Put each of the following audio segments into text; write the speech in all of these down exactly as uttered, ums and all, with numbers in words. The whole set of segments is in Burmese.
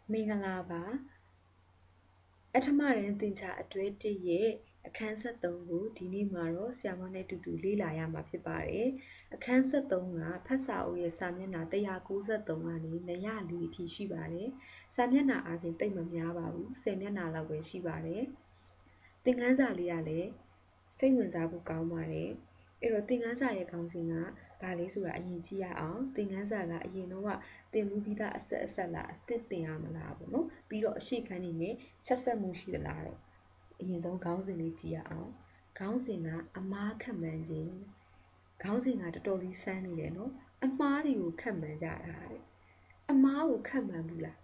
မင်္ဂလာပါအထမရန်သင်္ချာအတွဲတစ်ရဲ့အခန်းဆက်သုံးကိုဒီနေ့မှာတော့ဆရာမနဲ့အတူတူလေ့လာရမှာဖြစ်ပါတယ်အခန်းဆက်သုံးကဖတ်စာအုပ်ရဲ့စာမျက်နှာတစ်ရာကိုးဆယ်သုံးကနေနှစ်ရာလေးအထိရှိပါတယ်စာမျက်နှာအပြင်တိတ်မများပါဘူးဆယ်မျက်နှာလောက်ပဲရှိပါတယ်သင်ခန်းစာလေးကလည်းစိတ်ဝင်စားဖို့ကောင်းပါတယ်အဲ့တော့သင်ခန်းစာရဲ့ခေါင်းစဉ်ကဘာလဲဆိုတာအရင်ကြည့်ရအောင်သင်ခန်းစာကအရင်တော့ကသင်မှုပြီးသားအဆက်အဆက်လားအသစ်သင်ရမလားပေါ့နော်ပြီးတော့အရှိခန်းနေနဲ့ဆက်ဆက်မှုရှိသလားတော့အရင်ဆုံးခေါင်းစဉ်လေးကြည့်ရအောင်ခေါင်းစဉ်ကအမားခက်မှန်းခြင်းခေါင်းစဉ်ကတော်တော်လေးစမ်းနေတယ်နော်အမားတွေကိုခက်မှန်းကြတာတဲ့အမားကိုခက်မှန်းဘူးလား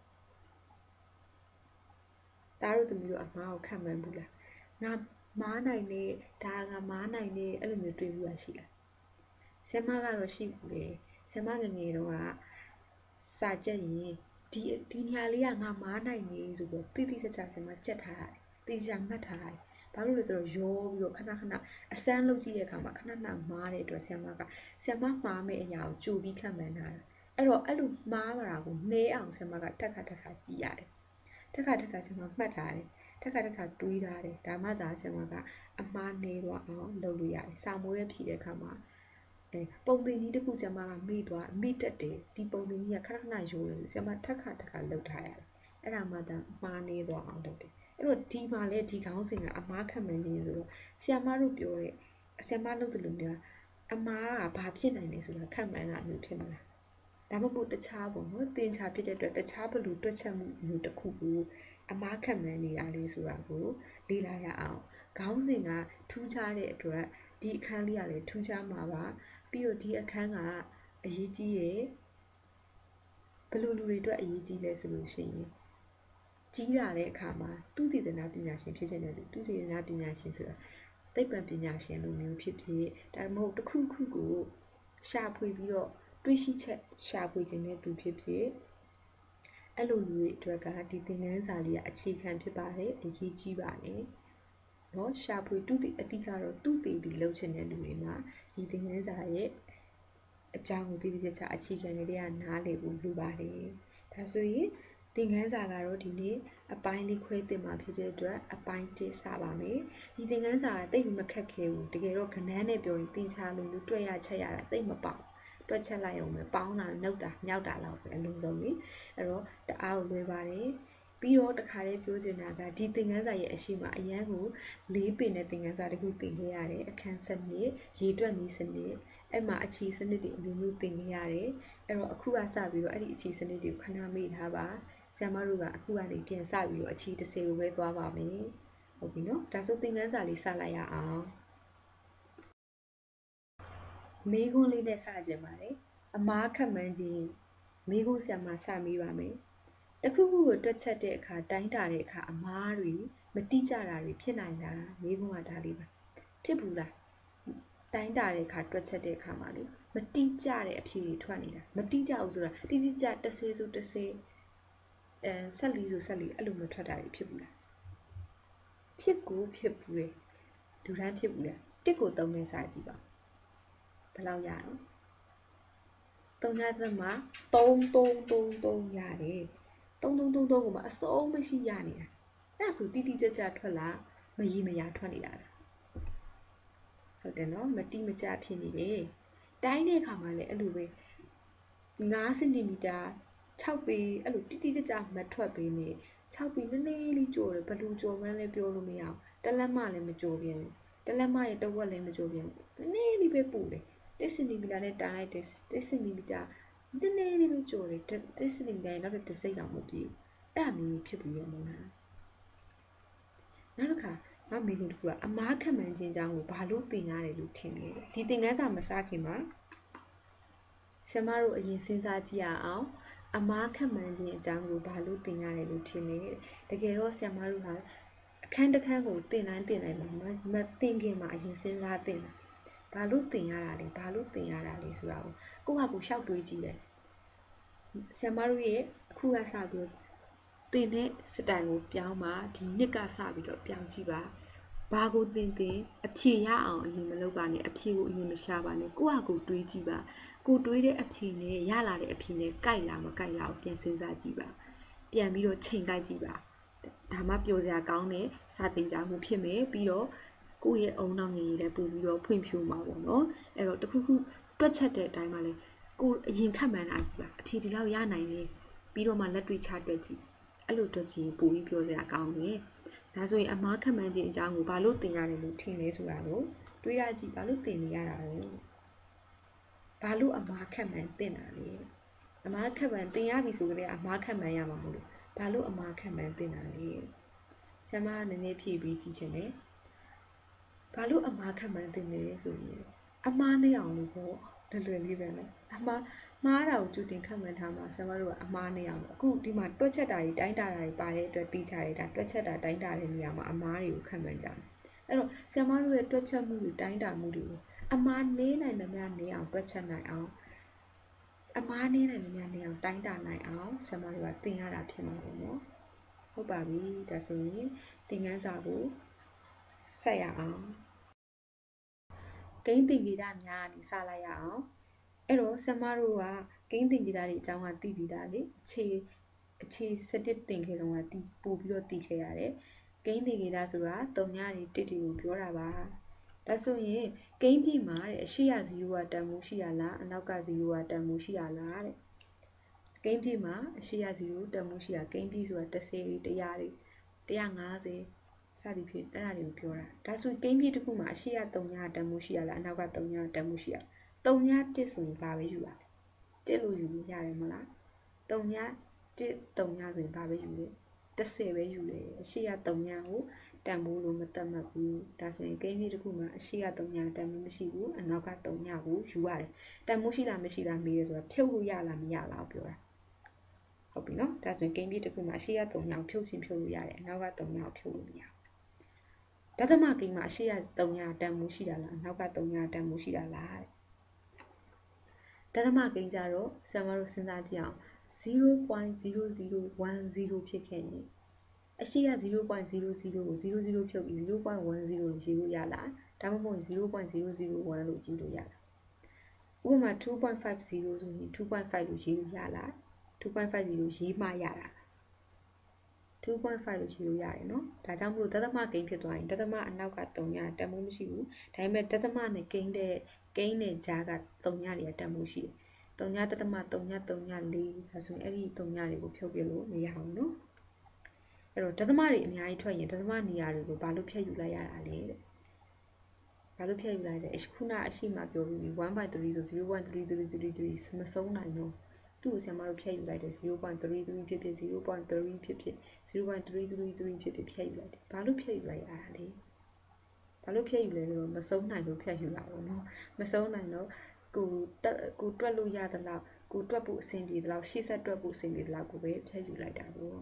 ဒါတို့သမီးတို့အမားကိုခက်မှန်းဘူးလားငါမားနိုင်နေဒါကမားနိုင်နေအဲ့လိုမျိုးတွေးဘူးလားရှိလားဆရာမကတော့ရှိဘူးလေဆရာမငငယ်တော့ကစာကြက်ရင်ဒီဒီနေရာလေးကငါမားနိုင်နေဆိုပြီးတိတိကျကျဆရာမကြက်ထားတယ်တိကျမှတ်ထားတယ်ဘာလို့လဲဆိုတော့ရောပြီးတော့ခဏခဏအစမ်းလုပ်ကြည့်တဲ့အခါမှာခဏခဏမားတဲ့အတွက်ဆရာမကဆရာမမှားမယ့်အရာကိုကြိုပြီးခန့်မှန်းထားတာအဲ့တော့အဲ့လိုမှားတာကိုနှဲအောင်ဆရာမကတက်ခါတက်ခါကြည့်ရတယ်တက်ခါတက်ခါဆရာမမှတ်ထားတယ်တက်ခါတက်ခါတွေးထားတယ်ဒါမှသာဆရာမကအမှားနှဲသွားအောင်လုပ်လို့ရတယ်စာမိုးရဖြည့်တဲ့အခါမှာအဲပုံသင်ကြီးတစ်ခုဆရာမကမိသွားမိတက်တယ်ဒီပုံသင်ကြီးကခဏခဏရိုးတယ်ဆရာမထက်ခါထက်ခါလှုပ်ထားရတယ်အဲ့ဒါမှသာမှားနေသွားအောင်လုပ်တယ်အဲ့တော့ဒီမှာလေဒီခေါင်းစဉ်ကအမားခက်မှန်းခြင်းဆိုတော့ဆရာမတို့ပြောတဲ့ဆရာမလုပ်တယ်လို့များအမားကဘာဖြစ်နိုင်လဲဆိုတာခက်မှန်းတာမျိုးဖြစ်မလားဒါမှမဟုတ်တခြားပေါ့နော်တင်ချာဖြစ်တဲ့အတွက်တခြားဘလူတွက်ချက်မှုမျိုးတစ်ခုကိုအမားခက်မှန်းနေတာလေးဆိုတာကိုလေ့လာရအောင်ခေါင်းစဉ်ကထူးခြားတဲ့အတွက်ဒီအခန်းလေးကလည်းထူးခြားမှာပါပြီးတော့ဒီအခန်းကအရေးကြီးရဲ့ဘယ်လိုလူတွေအတွက်အရေးကြီးလဲဆိုလို့ရှိရင်ကြီးလာတဲ့အခါမှာသူတည်တနာပညာရှင်ဖြစ်ခြင်းနဲ့သူတည်တနာပညာရှင်ဆိုတာသိပ္ပံပညာရှင်လိုမျိုးဖြစ်ဖြစ်ဒါမှမဟုတ်တစ်ခုခုကိုရှာဖွေပြီးတော့တွေးရှိချက်ရှာဖွေခြင်းနဲ့သူဖြစ်ဖြစ်အဲ့လိုလူတွေအတွက်ကဒီသင်ခန်းစာလေးကအခြေခံဖြစ်ပါတယ်အရေးကြီးပါတယ်နော်ရှာဖွေသူတည်အတိကတော့သူတည်တည်လှုပ်ချင်တဲ့လူတွေမှာဒီသင်ခန်းစာရဲ့အကြောင်းကိုတည်တည်ချာချာအခြေခံလေးတွေကနားလည်ဖို့လိုပါတယ်ဒါဆိုရင်သင်ခန်းစာကတော့ဒီနေ့အပိုင်းလေးခွဲသင်မှာဖြစ်တဲ့အတွက်အပိုင်းတစ်စပါမယ်ဒီသင်ခန်းစာကတိတ်မခက်ခဲဘူးတကယ်တော့ကဏ္ဍနဲ့ပြောရင်သင်ချာလို့လို့တွက်ရချက်ရတာတိတ်မပေါက်တွက်ချက်လိုက်အောင်ပဲပေါင်းတာနှုတ်တာမြောက်တာလောက်ပဲအလုံးစုံလေအဲ့တော့တအားကိုလွယ်ပါတယ်ပြီးတော့တခါလေးပြောချင်တာကဒီသင်ခန်းစာရဲ့အရှိမအရန်ကိုလေးပင်တဲ့သင်ခန်းစာတခုသင်ခဲ့ရတယ်အခန်းစနစ်ရေတွက်နည်းစနစ်အဲ့မှာအခြေစနစ်တွေအမျိုးမျိုးသင်ခဲ့ရတယ်အဲ့တော့အခုကစပြီးတော့အဲ့ဒီအခြေစနစ်တွေကိုခဏမေ့ထားပါဆရာမတို့ကအခုကနေပြန်စပြီးတော့အခြေတစ်ဆယ်ကိုပဲသွားပါမယ်ဟုတ်ပြီနော်ဒါဆိုသင်ခန်းစာလေးစလိုက်ရအောင်မေးခွန်းလေးနဲ့စကြပါတယ်အမားခက်မှန်းခြင်းမေးခွန်းဆရာမစမေးပါမယ်တခုခုကိုတွက်ချက်တဲ့အခါတိုင်းတာတဲ့အခါအမားတွေမတိကျတာတွေဖြစ်နိုင်လားမေးခွန်းကဒါလေးပါဖြစ်ဘူးလားတိုင်းတာတဲ့အခါတွက်ချက်တဲ့အခါမှာလေမတိကျတဲ့အဖြေတွေထွက်နေတာမတိကျဘူးဆိုတာတိတိကျတစ်စေဆိုတစ်စေအဲဆက်လီဆိုဆက်လီအဲ့လိုမထွက်တာတွေဖြစ်ဘူးလားဖြစ်ကိုဖြစ်ဘူးလေလူတိုင်းဖြစ်ဘူးလားတစ်ကိုသုံးနဲ့စာကြည့်ပါဘယ်လောက်ရတော့သုံးရသက်မှာသုံး သုံး သုံး သုံးရတယ်သုံး သုံး သုံး သုံးကိုမှအစိုးမရှိရနေတာအဲ့ဆိုတိတိကျကျထွက်လာမရီမရာထွက်နေတာလားဟုတ်တယ်နော်မတိမကျဖြစ်နေတယ်တိုင်းတဲ့အခါမှာလည်းအဲ့လိုပဲငါးစင်တီမီတာခြောက်ပေအဲ့လိုတိတိကျကျမထွက်ပေးနေခြောက်ပေနည်းနည်းလေးကျော်တယ်ဘယ်လိုကျော်မှန်းလဲပြောလို့မရအောင်တလက်မလည်းမကျော်ပြန်ဘူးတလက်မရဲ့တဝက်လည်းမကျော်ပြန်ဘူးနည်းနည်းလေးပဲပို့တယ်တစ်စင်တီမီတာနဲ့တိုင်းလိုက်တယ်တစ်စင်တီမီတာနည်းနည်းလေးပဲကျော်တယ်တစ်စင်တီမီတာရဲ့နောက်တစ်စိတ်တောင်မပြည့်အဲ့ဒါမျိုးဖြစ်ပြီးရမလားနောက်တစ်ခါငါမေးခွန်းတစ်ခုကအမားခက်မှန်းခြင်းအကြောင်းကိုဘာလို့သင်ရတယ်လို့ထင်လဲဒီသင်ခန်းစာမစခင်မှာဆရာမတို့အရင်စဉ်းစားကြည့်ရအောင်အမားခက်မှန်းခြင်းအကြောင်းကိုဘာလို့သင်ရတယ်လို့ထင်လဲတကယ်တော့ဆရာမတို့ဟာအခန်းတစ်ခန်းကိုသင်တိုင်းသင်တိုင်းမှာမသင်ခင်မှာအရင်စဉ်းစားသင်တာဘာလို့သင်ရတာလဲဘာလို့သင်ရတာလဲဆိုတာကိုကိုယ့်ဟာကိုယ်ရှောက်တွေးကြည့်တယ်ဆရာမတို့ရဲ့အခုကစပြီးသင်တဲ့စတိုင်ကိုပြောင်းပါဒီနှစ်ကစပြီးတော့ပြောင်းကြည့်ပါဘာကိုသင်သင်အဖြေရအောင်အရင်မလုပ်ပါနဲ့အဖြေကိုအရင်မရှာပါနဲ့ကိုယ့်ဟာကိုယ်တွေးကြည့်ပါကိုတွေးတဲ့အဖြေနဲ့ရလာတဲ့အဖြေနဲ့ကိုက်လာမကိုက်လာကိုပြန်စဉ်းစားကြည့်ပါပြန်ပြီးတော့ချိန်ကြိုက်ကြည့်ပါဒါမှပျော်စရာကောင်းတဲ့စာသင်ကြားမှုဖြစ်မယ်ပြီးတော့ကိုယ့်ရဲ့အုံနောက်ငယ်ကြီးလည်းပို့ပြီးတော့ဖွင့်ဖြိုးမှာပေါ့နော်အဲ့တော့တခုခုတွက်ချက်တဲ့အတိုင်းမှာလဲကိုအရင်ခက်မှန်းတာကြည့်ပါအဖြေဒီလောက်ရနိုင်တယ်ပြီးတော့မှလက်တွေ့ချတွက်ကြည့်အဲ့လိုတွက်ကြည့်ပို့ပြီးပြောစရာကောင်းတယ်ဒါဆိုရင်အမားခက်မှန်းခြင်းအကြောင်းကိုဘာလို့သင်ရတယ်လို့ထင်လဲဆိုတာကိုတွေးရကြည့်ဘာလို့သင်နေရတာလဲဘာလို့အမားခက်မှန်းသင်တာလဲအမားခက်မှန်းသင်ရပြီဆိုကြတဲ့အမားခက်မှန်းရမှာမဟုတ်လို့ဘာလို့အမားခက်မှန်းသင်တာလဲဆရာမကနည်းနည်းဖြည့်ပြီးကြည့်ချင်တယ်ဘာလို့အမားခက်မှန်းသင်လဲဆိုရင်အမားနဲ့အောင်လို့ပေါ့လွယ်လွယ်လေးပဲနော်အမားမှားတာကိုကြိုတင်ခက်မှန်းထားမှာဆရာမတို့ကအမားနဲ့အောင်အခုဒီမှာတွက်ချက်တာတွေတိုင်းတာတာတွေပါတဲ့အတွက်သိချရတယ်ဒါတွက်ချက်တာတိုင်းတာတဲ့နေရာမှာအမားတွေကိုခက်မှန်းကြတယ်အဲ့တော့ဆရာမတို့ရဲ့တွက်ချက်မှုတွေတိုင်းတာမှုတွေကိုအမားနေနိုင်သမျှနေအောင်တွက်ချက်နိုင်အောင်အမားနေနိုင်သမျှနေအောင်တိုင်းတာနိုင်အောင်ဆရာမတို့ကသင်ရတာဖြစ်မှာပေါ့နော်ဟုတ်ပါပြီဒါဆိုရင်သင်ခန်းစာကိုဆက်ရအောင်ဂိမ်းသင်္ကေတများကနေစလိုက်ရအောင်အဲ့တော့ဆရာမတို့ကဂိမ်းသင်္ကေတတွေအကြောင်းကသိပြီးသားလေအခြေအခြေစနစ်သင်ခဲ့တော့ကတည်ပို့ပြီးတော့တည်ခဲ့ရတယ်ဂိမ်းသင်္ကေတဆိုတာတုံညတွေတစ်တွေကိုပြောတာပါဒါဆိုရင်ဂိမ်းပြမှာတဲ့အရှိရzeroကတန်ဖိုးရှိရလားအနောက်ကzeroကတန်ဖိုးရှိရလားတဲ့ဂိမ်းပြမှာအရှိရzeroတန်ဖိုးရှိရဂိမ်းပြဆိုတာတစ်ဆယ်တွေတစ်ရာတွေတစ်ရာငါးဆယ်စသည်ဖြင့်အဲ့ဒါတွေကိုပြောတာဒါဆိုဂိမ်းပြတစ်ခုမှာအရှိရတုံညတန်ဖိုးရှိရလားအနောက်ကတုံညတန်ဖိုးရှိရတုံညတစ်ဆိုရင်ဘာပဲယူပါလဲတစ်လို့ယူလို့ရတယ်မလားတုံညတစ်တုံညဆိုရင်ဘာပဲယူလဲတစ်ဆယ်ပဲယူတယ်အရှိရတုံညကိုတန်ဖိုးလို့မသတ်မှတ်ဘူးဒါဆိုရင်ဂိမ်းပြတစ်ခုမှာအရှိရတုံညတန်ဖိုးမရှိဘူးအနောက်ကတုံညကိုယူရတယ်တန်ဖိုးရှိလားမရှိလားမေးရဆိုတာဖြုတ်လို့ရလားမရလားပြောတာဟုတ်ပြီနော်ဒါဆိုရင်ဂိမ်းပြတစ်ခုမှာအရှိရတုံညကိုဖြုတ်ချင်းဖြုတ်လို့ရတယ်အနောက်ကတုံညကိုဖြုတ်လို့မရဘူးဒသမဂိမ်းမှာအရှိရတုံညတန်ဖိုးရှိတာလားအနောက်ကတုံညတန်ဖိုးရှိတာလားဒသမဂိမ်းကြတော့ဆရာမတို့စဉ်းစားကြည့်အောင်zero point zero zero one zero ဖြစ်ခဲ့ရင်အရှိရzero point zero zeroကိုzero zero ဖြုတ်ပြီးzero point one zero လို့ရေးလို့ရလားဒါမှမဟုတ်zero point zero zero oneလို့ရေးလို့ရလားဥပမာ two point five zero ဆိုရင်two point five လို့ရေးလို့ရလား two point five zero ရေးမှရတာtwo point five လို့ရေးလို့ရတယ်နော်ဒါကြောင့်မလို့ဒသမဂိမ်းဖြစ်သွားရင်ဒသမအနောက်ကတုံညတန်ဖိုးမရှိဘူးဒါပေမဲ့ဒသမနဲ့ဂိမ်းတဲ့ဂိမ်းနဲ့ကြားကတုံညတွေကတန်ဖိုးရှိတယ်တုံညဒသမတုံညတုံညလေးဒါဆိုရင်အဲ့ဒီတုံညတွေကိုဖြုတ်ပြလို့မရဘူးနော်အဲ့တော့ဒသမတွေအများကြီးထွက်ရင်ဒသမနေရာတွေကိုဘာလို့ဖြတ်ယူလိုက်ရတာလဲတဲ့ဘာလို့ဖြတ်ယူလိုက်လဲခုနအရှိမပြောပြီး one by three ဆို zero point three three three three မဆုံးနိုင်တော့သူ့ကိုဆရာမတို့ဖြတ်ယူလိုက်တယ် zero point three three ဖြစ်ဖြစ် zero point three ဖြစ်ဖြစ် zero point three three three ဖြစ်ဖြစ်ဖြတ်ယူလိုက်တယ်ဘာလို့ဖြတ်ယူလိုက်ရတာလဲဘာလို့ဖြတ်ယူလဲဆိုတော့မဆုံးနိုင်လို့ဖြတ်ယူတာပေါ့နော်မဆုံးနိုင်တော့ကိုကိုတွက်လို့ရသလောက်ကိုတွက်ဖို့အဆင်ပြေသလောက်ရှေ့ဆက်တွက်ဖို့အဆင်ပြေသလောက်ကိုပဲဖြတ်ယူလိုက်တာပေါ့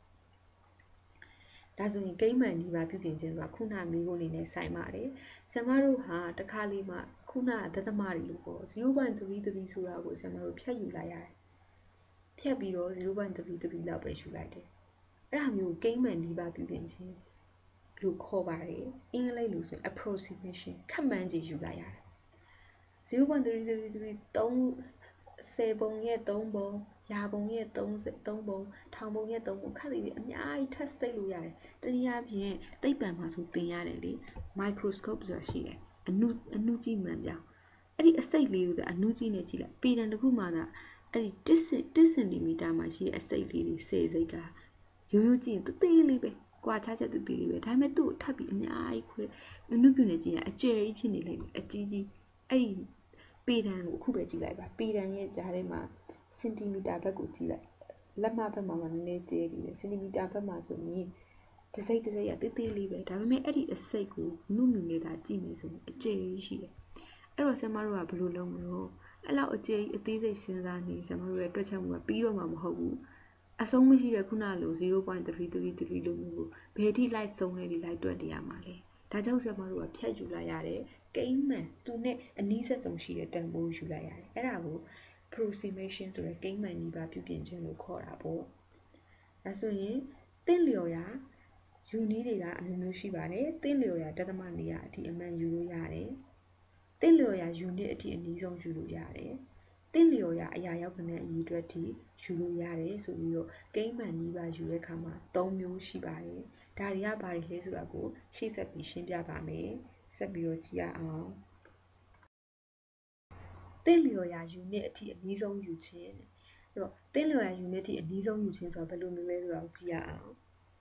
ဒါဆိုရင်ဂိမ်းမှန်ဒီပါပြုပြင်ခြင်းဆိုတာခုနမျိုးကိုနေနဲ့ဆိုင်ပါတယ်ဆရာမတို့ဟာတခါလေးမှခုနဒသမတွေလို့ပေါ့ zero point three three ဆိုတာကိုဆရာမတို့ဖြတ်ယူလိုက်ရတယ်ဖြတ်ပြီးတော့ zero point three three လောက်ပဲယူလိုက်တယ်အဲ့ဒါမျိုးဂိမ်းမှန်ဒီပါပြုပြင်ခြင်းလို့ခေါ်ပါတယ်အင်္ဂလိပ်လိုဆို approximation ခန့်မှန်းခြေယူလိုက်ရတယ် zero point three three three ဆယ်ပုံရဲ့သုံးပုံရာပုံရဲ့သုံးပုံထောင်ပုံရဲ့သုံးပုံခက်ပြီးအများကြီးထပ်စိတ်လို့ရတယ်တနည်းအားဖြင့်သိပ္ပံမှာဆိုသင်ရတယ်လေ microscope ဆိုတာရှိတယ်အနုအနုကြည့်မှန်ပြောင်းအဲ့ဒီအစိတ်လေးကိုအနုကြည့်နဲ့ကြည့်လိုက်ပေတံတစ်ခုမှသာအဲ့ဒီတစ်စင်တီမီတာမှာရှိတဲ့အစိတ်လေးတွေဆယ်စိတ်ကရိုးရိုးကြည့်ရင်တသေးလေးပဲကွာခြားချက်တသေးလေးပဲဒါပေမဲ့သူ့ကိုထပ်ပြီးအများကြီးခွဲအနုပြုနေကြည့်ရင်အကျယ်ကြီးဖြစ်နေလိမ့်မယ်အကြီးကြီးအဲ့ဒီပေတံကိုအခုပဲကြည့်လိုက်ပါပေတံရဲ့ကြားထဲမှာစင်တီမီတာဘက်ကိုကြည့်လိုက်လက်မဘက်မှာနည်းနည်းကျဲနေတယ်စင်တီမီတာဘက်မှာဆိုရင်တစ်စိတ်တစ်စိတ်ရသေးသေးလေးပဲဒါပေမဲ့အဲ့ဒီအစိတ်ကိုနုမြူနေတာကြည့်နေဆိုရင်အကျယ်ကြီးရှိတယ်အဲ့တော့ဆရာမတို့ကဘယ်လိုလုပ်မလို့အဲ့လောက်အကျယ်ကြီးအသေးစိတ်စဉ်းစားနေဆရာမတို့ရဲ့တွက်ချက်မှုကပြီးတော့မှမဟုတ်ဘူးအဆုံးမရှိတဲ့ခုနလို zero point three three three လို့မျိုးဘယ်ထိလိုက်ဆုံးလဲဒီလိုက်တွက်နေရမှာလဲဒါကြောင့်ဆရာမတို့ကဖြတ်ယူလိုက်ရတယ်ကိန်းမှန်သူနဲ့အနည်းဆက်ဆုံးရှိတဲ့တန်ဖိုးယူလိုက်ရတယ်အဲ့ဒါကို approximation ဆိုတဲ့ကိန်းမှန်နီးပါးပြုပြင်ခြင်းလို့ခေါ်တာပေါ့ဒါဆိုရင်သင့်လျော်ရာယူနည်းတွေကအမျိုးမျိုးရှိပါတယ်သင့်လျော်ရာဒသမနေရာအထိအမှန်ယူလို့ရတယ်သင့်လျော်ရာယူနစ်အထိအနည်းဆုံးယူလို့ရတယ်တင်းလျော်ရအရာရောက်တဲ့အရေးအတွက်ထိယူလို့ရတယ်ဆိုပြီးတော့ကိန်းမှန်နီးပါးယူတဲ့အခါမှာသုံးမျိုးရှိပါတယ်ဒါတွေကဘာတွေလဲဆိုတာကိုရှေ့ဆက်ပြီးရှင်းပြပါမယ်ဆက်ပြီးတော့ကြည့်ရအောင်တင်းလျော်ရ unit အထိအနည်းဆုံးယူခြင်းအဲ့တော့တင်းလျော်ရ unit အထိအနည်းဆုံးယူခြင်းဆိုတာဘယ်လိုမျိုးလဲဆိုတာကိုကြည့်ရအောင်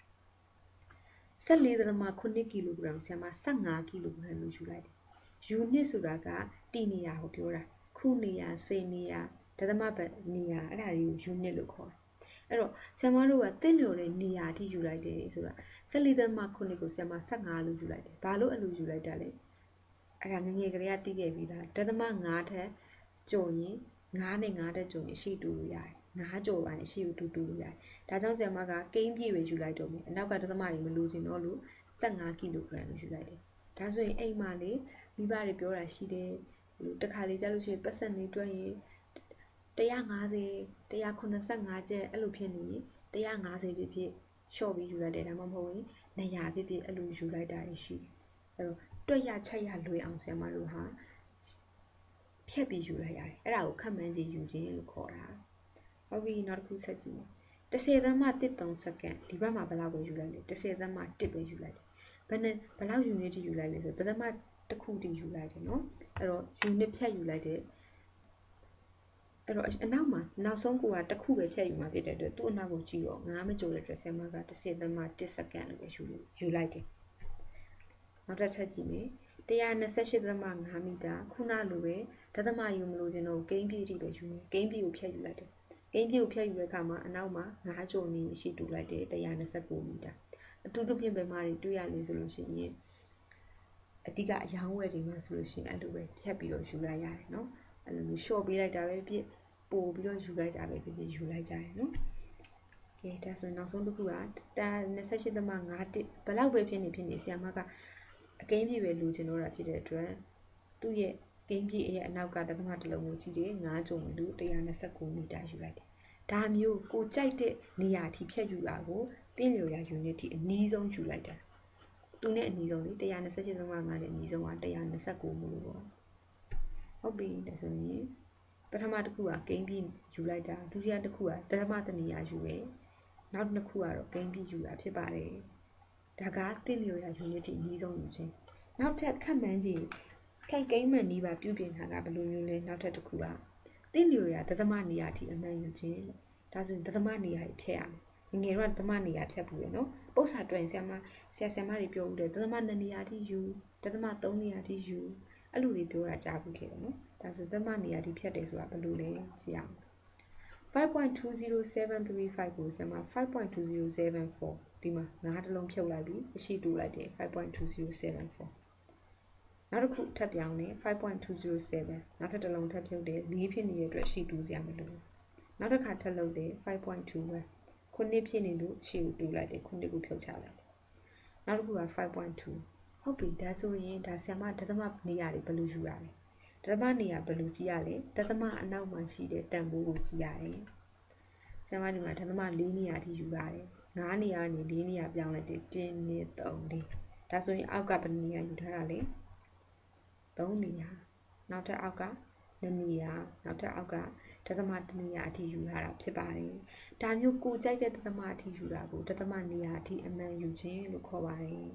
၁၄.၇ ကီလိုဂရမ်ဆရာမ၁၅ကီလိုဂရမ်လို့ယူလိုက်တယ် unit ဆိုတာကတိနေရာကိုပြောတာခုနေရာစေနေရာဒသမဘတ်နေရာအဲ့ဒါတွေကို unit လို့ခေါ်တယ်အဲ့တော့ဆရာမတို့ကတင်းလျော်တဲ့နေရာအထိယူလိုက်တယ်ဆိုတာ၁၄.၇ကိုဆရာမ၁၅လို့ယူလိုက်တယ်ဘာလို့အဲ့လိုယူလိုက်တာလဲအဲ့ဒါငငယ်ကလေးကသိခဲ့ပြီးသားဒသမ၅ထက်ကျော်ရင်၅နဲ့၅ထက်ကျော်ရင်အရှိတူလို့ရတယ်၅ကျော်ပါရင်အရှိကိုတူတူလို့ရတယ်ဒါကြောင့်ဆရာမကကိန်းပြည့်ပဲယူလိုက်တော့မယ်အနောက်ကဒသမတွေမလိုချင်တော့လို့၁၅ကီလိုဂရမ်လို့ယူလိုက်တယ်ဒါဆိုရင်အိမ်မှာလေမိဘတွေပြောတာရှိတယ်တခါလေကြားလို့ရှိရင်ပတ်စံတွေတွက်ရင်၁၅၀ ၁၇၅ကျပ်အဲ့လိုဖြစ်နေရင်၁၅၀ဖြစ်ဖြစ်လျှော့ပြီးယူလိုက်တယ်ဒါမှမဟုတ်ရင်၂၀၀ဖြစ်ဖြစ်အဲ့လိုယူလိုက်တာရှိတယ်အဲ့တော့တွက်ရချက်ရလွယ်အောင်ဆရာမတို့ဟာဖြတ်ပြီးယူလိုက်ရတယ်အဲ့ဒါကိုခန့်မှန်းခြေယူခြင်းလို့ခေါ်တာဟုတ်ပြီနောက်တစ်ခုဆက်ကြည့်မယ်၁၀သန်းမှတစ်သုံးစက္ကန့်ဒီဘက်မှာဘယ်လောက်ကိုယူလိုက်လဲ၁၀သန်းမှတစ်ပဲယူလိုက်တယ်ဘယ်နဲ့ဘယ်လောက် unit ထိယူလိုက်လဲဆိုတော့ဒသမတစ်ခုထိယူလိုက်တယ်နော်အဲ့တော့ unit ဖြတ်ယူလိုက်တယ်အဲ့တော့အနောက်မှာနောက်ဆုံးကိုကတစ်ခုပဲဖြတ်ယူမှာဖြစ်တဲ့အတွက်သူ့အနောက်ကိုကြည့်တော့ငါးမကြိုတဲ့အတွက်ဆရာမက၁၀သန်းမှတစ်စက္ကန့်လို့ပဲယူယူလိုက်တယ်နောက်တစ်ချက်ကြည့်မယ်၁၂၈.၅ မီတာခုနလိုပဲဒသမယူမလို့ခြင်းတော့ကိန်းပြည့်အထိပဲယူမယ်ကိန်းပြည့်ကိုဖြတ်ယူလိုက်တယ်ကိန်းပြည့်ကိုဖြတ်ယူတဲ့အခါမှာအနောက်မှာငါးကျော်နေရှိတူလိုက်တယ်၁၂၉မီတာအတူတူပြင်ပမာတွေတွေ့ရလေဆိုလို့ရှိရင်အဓိကအယောင်းဝယ်တွေမှာဆိုလို့ရှိရင်အဲ့လိုပဲဖြတ်ပြီးတော့ယူလိုက်ရတယ်နော်အဲ့လိုမျိုး short ပေးလိုက်တာပဲဖြစ်ပို့ပြီးတော့ယူလိုက်တာပဲဖြစ်ဖြစ်ယူလိုက်ကြတယ်နော်ကဲဒါဆိုရင်နောက်ဆုံးတစ်ခုက၂၈.၅တစ်ဘယ်လောက်ပဲဖြစ်နေဖြစ်နေဆရာမကအကိန်းပြည့်ပဲလိုချင်တော့တာဖြစ်တဲ့အတွက်သူ့ရဲ့ကိန်းပြည့်ရဲ့အနောက်ကဒသမတစ်လုံးကိုကြည့်တယ်ငါးကြုံလို့၁၂၉မီတာယူလိုက်တယ်ဒါမျိုးကိုကြိုက်တဲ့နေရာထိဖြတ်ယူတာကိုတင်းလျော်ရ unit ထိအနည်းဆုံးယူလိုက်တာသူနဲ့အနည်းဆုံးလေ၁၂၈.၅နဲ့အနည်းဆုံးက၁၂၉မို့လို့ပေါ့ဟုတ်ပြီဒါဆိုရင်ပထမတစ်ခုကကိန်းပြည့်ယူလိုက်တာဒုတိယတစ်ခုကဒသမတနေရာယူရယ်နောက်တစ်ခုကတော့ကိန်းပြည့်ယူတာဖြစ်ပါတယ်ဒါကတင်းလျော်ရ unit ထိအနည်းဆုံးယူခြင်းနောက်ထပ်ခန့်မှန်းခြေခိုက်ကိန်းမှန်နီးပါပြုပြင်တာကဘယ်လိုမျိုးလဲနောက်ထပ်တစ်ခုကတင်းလျော်ရဒသမနေရာထိအမှန်ယူခြင်းဒါဆိုရင်ဒသမနေရာဖြတ်ရမယ်ငယ်တော့ဒသမနေရာဖြတ်ဘူးရနော်ပု္ပ္ပစာတွင်ဆရာမဆရာဆရာမတွေပြောဦးတယ်ဒသမနှစ်နေရာထိယူဒသမသုံးနေရာထိယူအဲ့လိုတွေပြောတာကြားဘူးခဲ့တယ်နော်ဒါဆိုဒသမနေရာထိဖြတ်တယ်ဆိုတာဘယ်လိုလဲကြည့်အောင်five point two zero seven three fiveကိုဆရာမfive point two zero seven fourဒီမှာငါးတစ်လုံးဖြုတ်လိုက်ပြီးအရှိတူလိုက်တယ်five point two zero seven fourနောက်တစ်ခုထပ်ပြောင်းတယ်five point two zero sevenနောက်ထပ်တစ်လုံးထပ်ဖြုတ်တယ်၄ဖြစ်နေတဲ့အတွက်ရှိတူစရာမလိုဘူးနောက်တစ်ခါထပ်လုပ်တယ်five point two oneခုနှစ်ဖြစ်နေလို့ရှိကိုတူလိုက်တယ်ခုနှစ်ကိုဖြုတ်ချလိုက်တယ်နောက်တစ်ခုကfive point twoဟုတ်ပြီဒါဆိုရင်ဒါဆရာမဒသမနေရာတွေဘယ်လိုယူရလဲဒသမနေရာဘယ်လိုကြည့်ရလဲဒသမအနောက်မှာရှိတဲ့တန်ဖိုးကိုကြည့်ရတယ်ဆရာမဒီမှာဒသမ၄နေရာထိယူရတယ်ငါးနေရာနေ၄နေရာပြောင်းလိုက်တယ်တစ်နှစ်သုံးလေးဒါဆိုရင်အောက်ကဘယ်နေရာယူထားတာလဲသုံးနေရာနောက်ထပ်အောက်ကနှစ်နေရာနောက်ထပ်အောက်ကဒသမတနေရာအထိယူထားတာဖြစ်ပါတယ်ဒါမျိုးကိုကြိုက်တဲ့ဒသမအထိယူတာကိုဒသမနေရာအထိအမှန်ယူခြင်းလို့ခေါ်ပါတယ်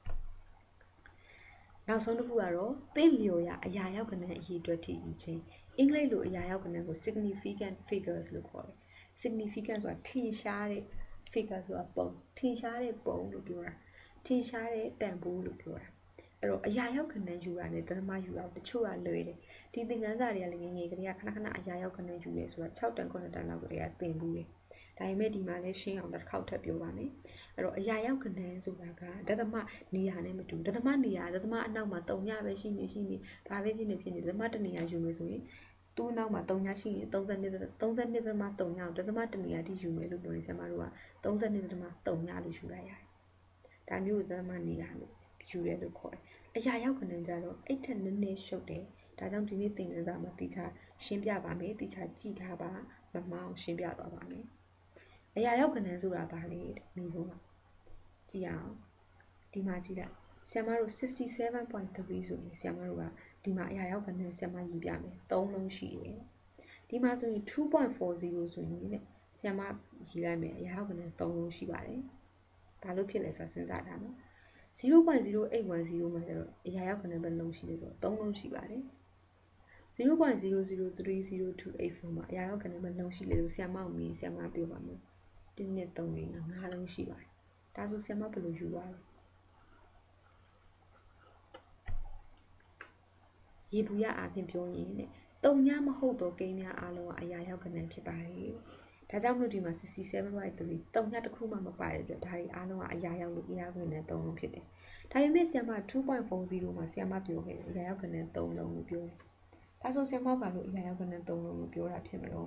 နောက်ဆုံးတစ်ခုကတော့တင်းလျော်ရအရာရောက်ကဏ္ဍအရေးအတွက်ထိယူခြင်းအင်္ဂလိပ်လိုအရာရောက်ကဏ္ဍကို significant figures လို့ခေါ်တယ် significant ဆိုတာထင်ရှားတဲ့ figure ဆိုတာပုံထင်ရှားတဲ့ပုံလို့ပြောတာထင်ရှားတဲ့တန်ဖိုးလို့ပြောတာအဲ့တော့အရာရောက်ကဏ္ဍယူတာနဲ့ဒသမယူတာတချို့ကလွယ်တယ်ဒီသင်ခန်းစာတွေကလည်းငယ်ငယ်ကလေးကခဏခဏအရာရောက်ကဏ္ဍယူရဲဆိုတာ၆တန်9တန်လောက်ကလေးကသင်ဘူးလေဒါပေမဲ့ဒီမှာလည်းရှင်းအောင်တစ်ခေါက်ထပ်ပြောပါမယ်အဲ့တော့အရာရောက်ကဏ္ဍဆိုတာကဒသမနေရာနဲ့မတူဒသမနေရာဒသမအနောက်မှာ၃ညပဲရှိနေရှိနေဘာပဲဖြစ်နေဖြစ်နေဒသမတနေရာယူမယ်ဆိုရင်သူ့နောက်မှာ၃ညရှိရင်32 32ဒသမ၃ညဒသမတနေရာထိယူမယ်လို့ပြောရင်ဆရာမတို့က32ဒသမ၃ညလို့ယူလိုက်ရတယ်ဒါမျိုးဒသမနေရာလို့ယူရဲလို့ခေါ်တယ်အရာရောက်ကဏ္ဍကြတော့အဲ့ထက်နည်းနည်းရှုပ်တယ်ဒါကြောင့်ဒီနေ့သင်ခန်းစာမှာတိကျရှင်းပြပါမယ်တိကျကြည့်ထားပါမမောင်ရှင်းပြသွားပါမယ်အရာရောက်ကဏ္ဍဆိုတာဘာလဲမိဆုံးကကြည့်အောင်ဒီမှာကြည့်လိုက်ဆရာမတို့sixty-seven point threeဆိုရင်ဆရာမတို့ကဒီမှာအရာရောက်ကဏ္ဍဆရာမရေးပြမယ်သုံးလုံးရှိတယ်ဒီဒီမှာဆိုရင် two point four zero ဆိုရင်ねဆရာမရေးလိုက်မယ်အရာရောက်ကနန်းသုံးလုံးရှိပါတယ်ဘာလို့ဖြစ်လဲဆိုတာစဉ်းစားတာနော် zero point zero eight one zero မှာကျတော့အရာရောက်ကနန်းဘယ်လုံးရှိလဲဆိုတော့သုံးလုံးရှိပါတယ် zero point zero zero three zero two eight four မှာအရာရောက်ကနန်းဘယ်လုံးရှိလဲဆိုဆရာမကိုမေးဆရာမပြောပါမယ်one two three four ငါးလုံးရှိပါတယ်ဒါဆိုဆရာမဘယ်လိုယူပါလဲရေဘူးရအားဖြင့်ပြောရင်တဲ့တုံညမဟုတ်တော့ကိန်းများအားလုံးကအရာရောက်ကနန်းဖြစ်ပါတယ်ဒါကြောင့်မလို့ဒီမှာsixty-seven point threeတုံညတစ်ခုမှမပါတဲ့အတွက်ဒါတွေအားလုံးကအရာရောက်လို့အရာကနန်းသုံးလုံးဖြစ်တယ်ဒါပေမဲ့ဆရာမ two point four zero မှာဆရာမပြောခဲ့တယ်အရာရောက်ကနန်းသုံးလုံးလို့ပြောတယ်ဒါဆိုဆရာမဘာလို့အရာရောက်ကနန်းသုံးလုံးလို့ပြောတာဖြစ်မလို့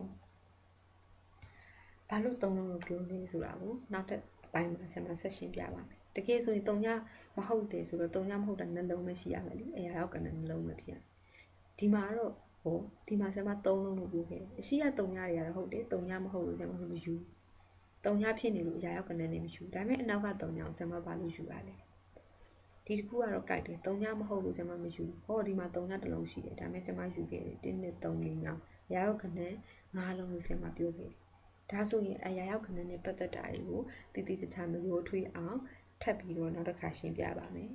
ဘာလို့သုံးလုံးလို့ပြောလဲဆိုတာကိုနောက်တစ်အပိုင်းမှာဆရာမဆက်ရှင်းပြပါမယ်တကယ်ဆိုရင်တုံညမဟုတ်တယ်ဆိုတော့တုံညမဟုတ်တာနှလုံးပဲရှိရမယ်လေအရာရောက်ကနန်းနှလုံးပဲဖြစ်ရဒီမှာတော့ဟိုဒီမှာဆရာမသုံးလုံးလို့ပြောခဲ့တယ်အရှိရတုံညတွေကတော့ဟုတ်တယ်တုံညမဟုတ်လို့ဆရာမမယူတုံညဖြစ်နေလို့အရာရောက်ကနန်းနေမယူဒါပေမဲ့အနောက်ကတုံညကိုဆရာမဘာလို့ယူရလဲဒီတစ်ခုကတော့ကြိုက်တယ်တုံညမဟုတ်လို့ဆရာမမယူဟောဒီမှာတုံညတစ်လုံးရှိတယ်ဒါပေမဲ့ဆရာမယူခဲ့တယ်one two three four အရာရောက်ကနန်းငါးလုံးလို့ဆရာမပြောခဲ့တယ်ဒါဆိုရင်အရာရောက်ကနန်းနဲ့ပတ်သက်တာတွေကိုတည်တည်ချာချာမရိုးထွေးအောင်ထပ်ပြီးတော့နောက်တစ်ခါရှင်းပြပါမယ်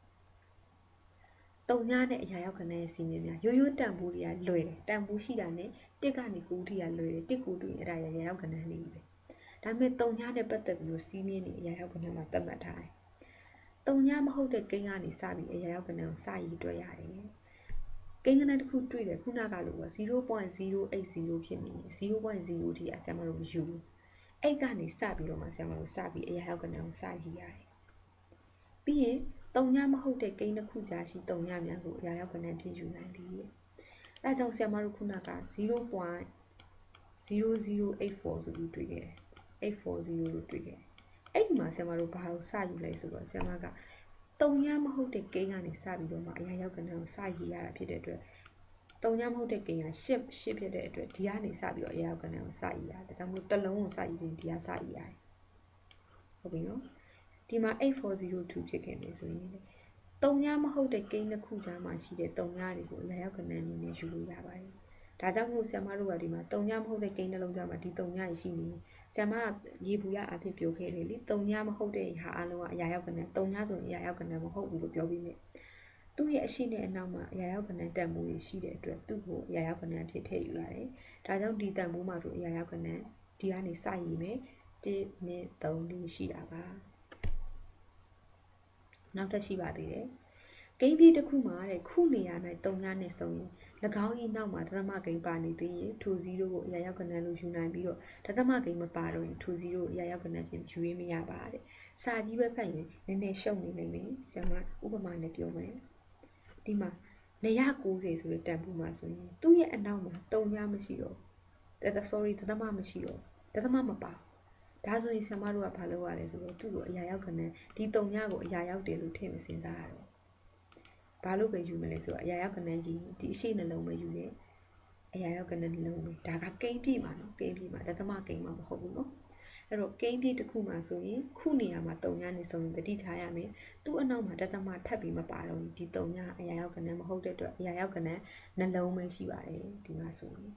တုံညနဲ့အရာရောက်ကနန်းရဲ့စီးမြင်များရိုးရိုးတန်ဖိုးတွေကလွယ်တယ်တန်ဖိုးရှိတာနဲ့တစ်ကနေကိုးထိကလွယ်တယ်တစ်ကိုတွေ့ရင်အဲ့ဒါအရာရောက်ကနန်းလေးပဲဒါပေမဲ့တုံညနဲ့ပတ်သက်ပြီးတော့စီးမြင်နေအရာရောက်ကနန်းမှာသတ်မှတ်ထားတယ်တုံညမဟုတ်တဲ့ကိန်းကနေစပြီးအရာရောက်ကနန်းကိုစရည်တွက်ရတယ်ကိန်းကနန်းတစ်ခုတွေ့တယ်ခုနကလိုပဲzero point zero eight zeroဖြစ်နေရင်zero point zeroထိအဆရာမတို့မယူဘူးအဲ့ကနေစပြီးတော့မှဆရာမတို့စပြီးအရာရောက်ကနန်းကိုစရည်ရတယ်ပြီးရင်တုံညမဟုတ်တဲ့ကိန်းတစ်ခုကြားရှိတုံညများကိုအရာရောက်ကနန်းဖြစ်ယူနိုင်တယ်အဲဒါကြောင့်ဆရာမတို့ခုနကzero point zero zero eight fourဆိုပြီးတွေ့ခဲ့တယ်eight four zeroလို့တွေ့ခဲ့တယ်အဲ့ဒီမှာဆရာမတို့ဘာလို့စယူလဲဆိုတော့ဆရာမကတုံညမဟုတ်တဲ့ကိန်းကနေစပြီးတော့မှအရာရောက်ကနန်းကိုစရည်ရတာဖြစ်တဲ့အတွက်တုံညမဟုတ်တဲ့ကိန်းကeight eightဖြစ်တဲ့အတွက်ဒီကနေစပြီးတော့အရာရောက်ကနန်းကိုစရည်ရတယ်ဒါကြောင့်မို့တစ်လုံးကိုစရည်ခြင်းဒီကစရည်ရတယ်ဟုတ်ပြီနော်ဒီမှာeight four zero twoဖြစ်ခဲ့တယ်ဆိုရင်တုံညမဟုတ်တဲ့ကိန်းတစ်ခုကြားမှာရှိတဲ့တုံညတွေကိုအရာရောက်ကနန်းအနေနဲ့ယူလို့ရပါတယ်ဒါကြောင့်မို့ဆရာမတို့ကဒီမှာတုံညမဟုတ်တဲ့ကိန်းတစ်လုံးကြားမှာဒီတုံညရရှိနေဆရာမကရေဘူးရအဖြစ်ပြောခဲ့တယ်လေတုံညမဟုတ်တဲ့ဟာအလုံးကအရာရောက်ကနန်းတုံညဆိုရင်အရာရောက်ကနန်းမဟုတ်ဘူးလို့ပြောပြီးမြဲသူ့ရဲ့အရှိနဲ့အနောက်မှာအရာရောက်ကနန်းတန်ဖိုးတွေရှိတဲ့အတွက်သူ့ကိုအရာရောက်ကနန်းဖြစ်ထည့်ယူရတယ်ဒါကြောင့်ဒီတန်ဖိုးမှာဆိုအရာရောက်ကနန်းဒီကနေစရည်မယ်one two three fourရှိတာပါနောက်ထပ်ရှိပါသေးတယ်ကိန်းပြည့်တစ်ခုမှာတဲ့ခုနေရာ၌တုံညနဲ့ဆုံရင်၎င်း၏နောက်မှာဒသမကိန်းပါနေသေးရင်ထိုzeroကိုအရာရောက်ကနန်းလို့ယူနိုင်ပြီးတော့ဒသမကိန်းမပါတော့ရင်ထိုzeroကိုအရာရောက်ကနန်းဖြင့်ယူရင်းမရပါတဲ့စာကြီးပဲဖတ်ရင်နည်းနည်းရှုပ်နေလိမ့်မယ်ဆရာမဥပမာနဲ့ပြောမယ်ဒီမှာtwo ninetyဆိုတဲ့တန်ဖိုးမှာဆိုရင်သူ့ရဲ့အနောက်မှာတုံညမရှိတော့ဒါ sorry ဒသမမရှိတော့ဒသမမပါဒါဆိုရင်ဆရာမတို့ကဘာလုပ်ရလဲဆိုတော့သူ့ကိုအရာရောက်ကနန်းဒီတုံညကိုအရာရောက်တယ်လို့ထည့်မစင်စားရတော့ဘာလို့ပဲယူမလဲဆိုတော့အရာရောက်ကနန်းကြီးဒီအရှိနှလုံးပဲယူတယ်အရာရောက်ကနန်းနှလုံးပဲဒါကကိန်းပြည့်မှာနော်ကိန်းပြည့်မှာဒသမကိန်းမှာမဟုတ်ဘူးနော်အဲ့တော့ကိန်းပြည့်တစ်ခုမှာဆိုရင်ခုနေရာမှာတုံညနဲ့ဆိုရင်တတိထားရမယ်သူ့အနောက်မှာဒသမထပ်ပြီးမပါတော့ဘူးဒီတုံညအရာရောက်ကနန်းမဟုတ်တဲ့အတွက်အရာရောက်ကနန်းနှလုံးပဲရှိပါတယ်ဒီမှာဆိုရင်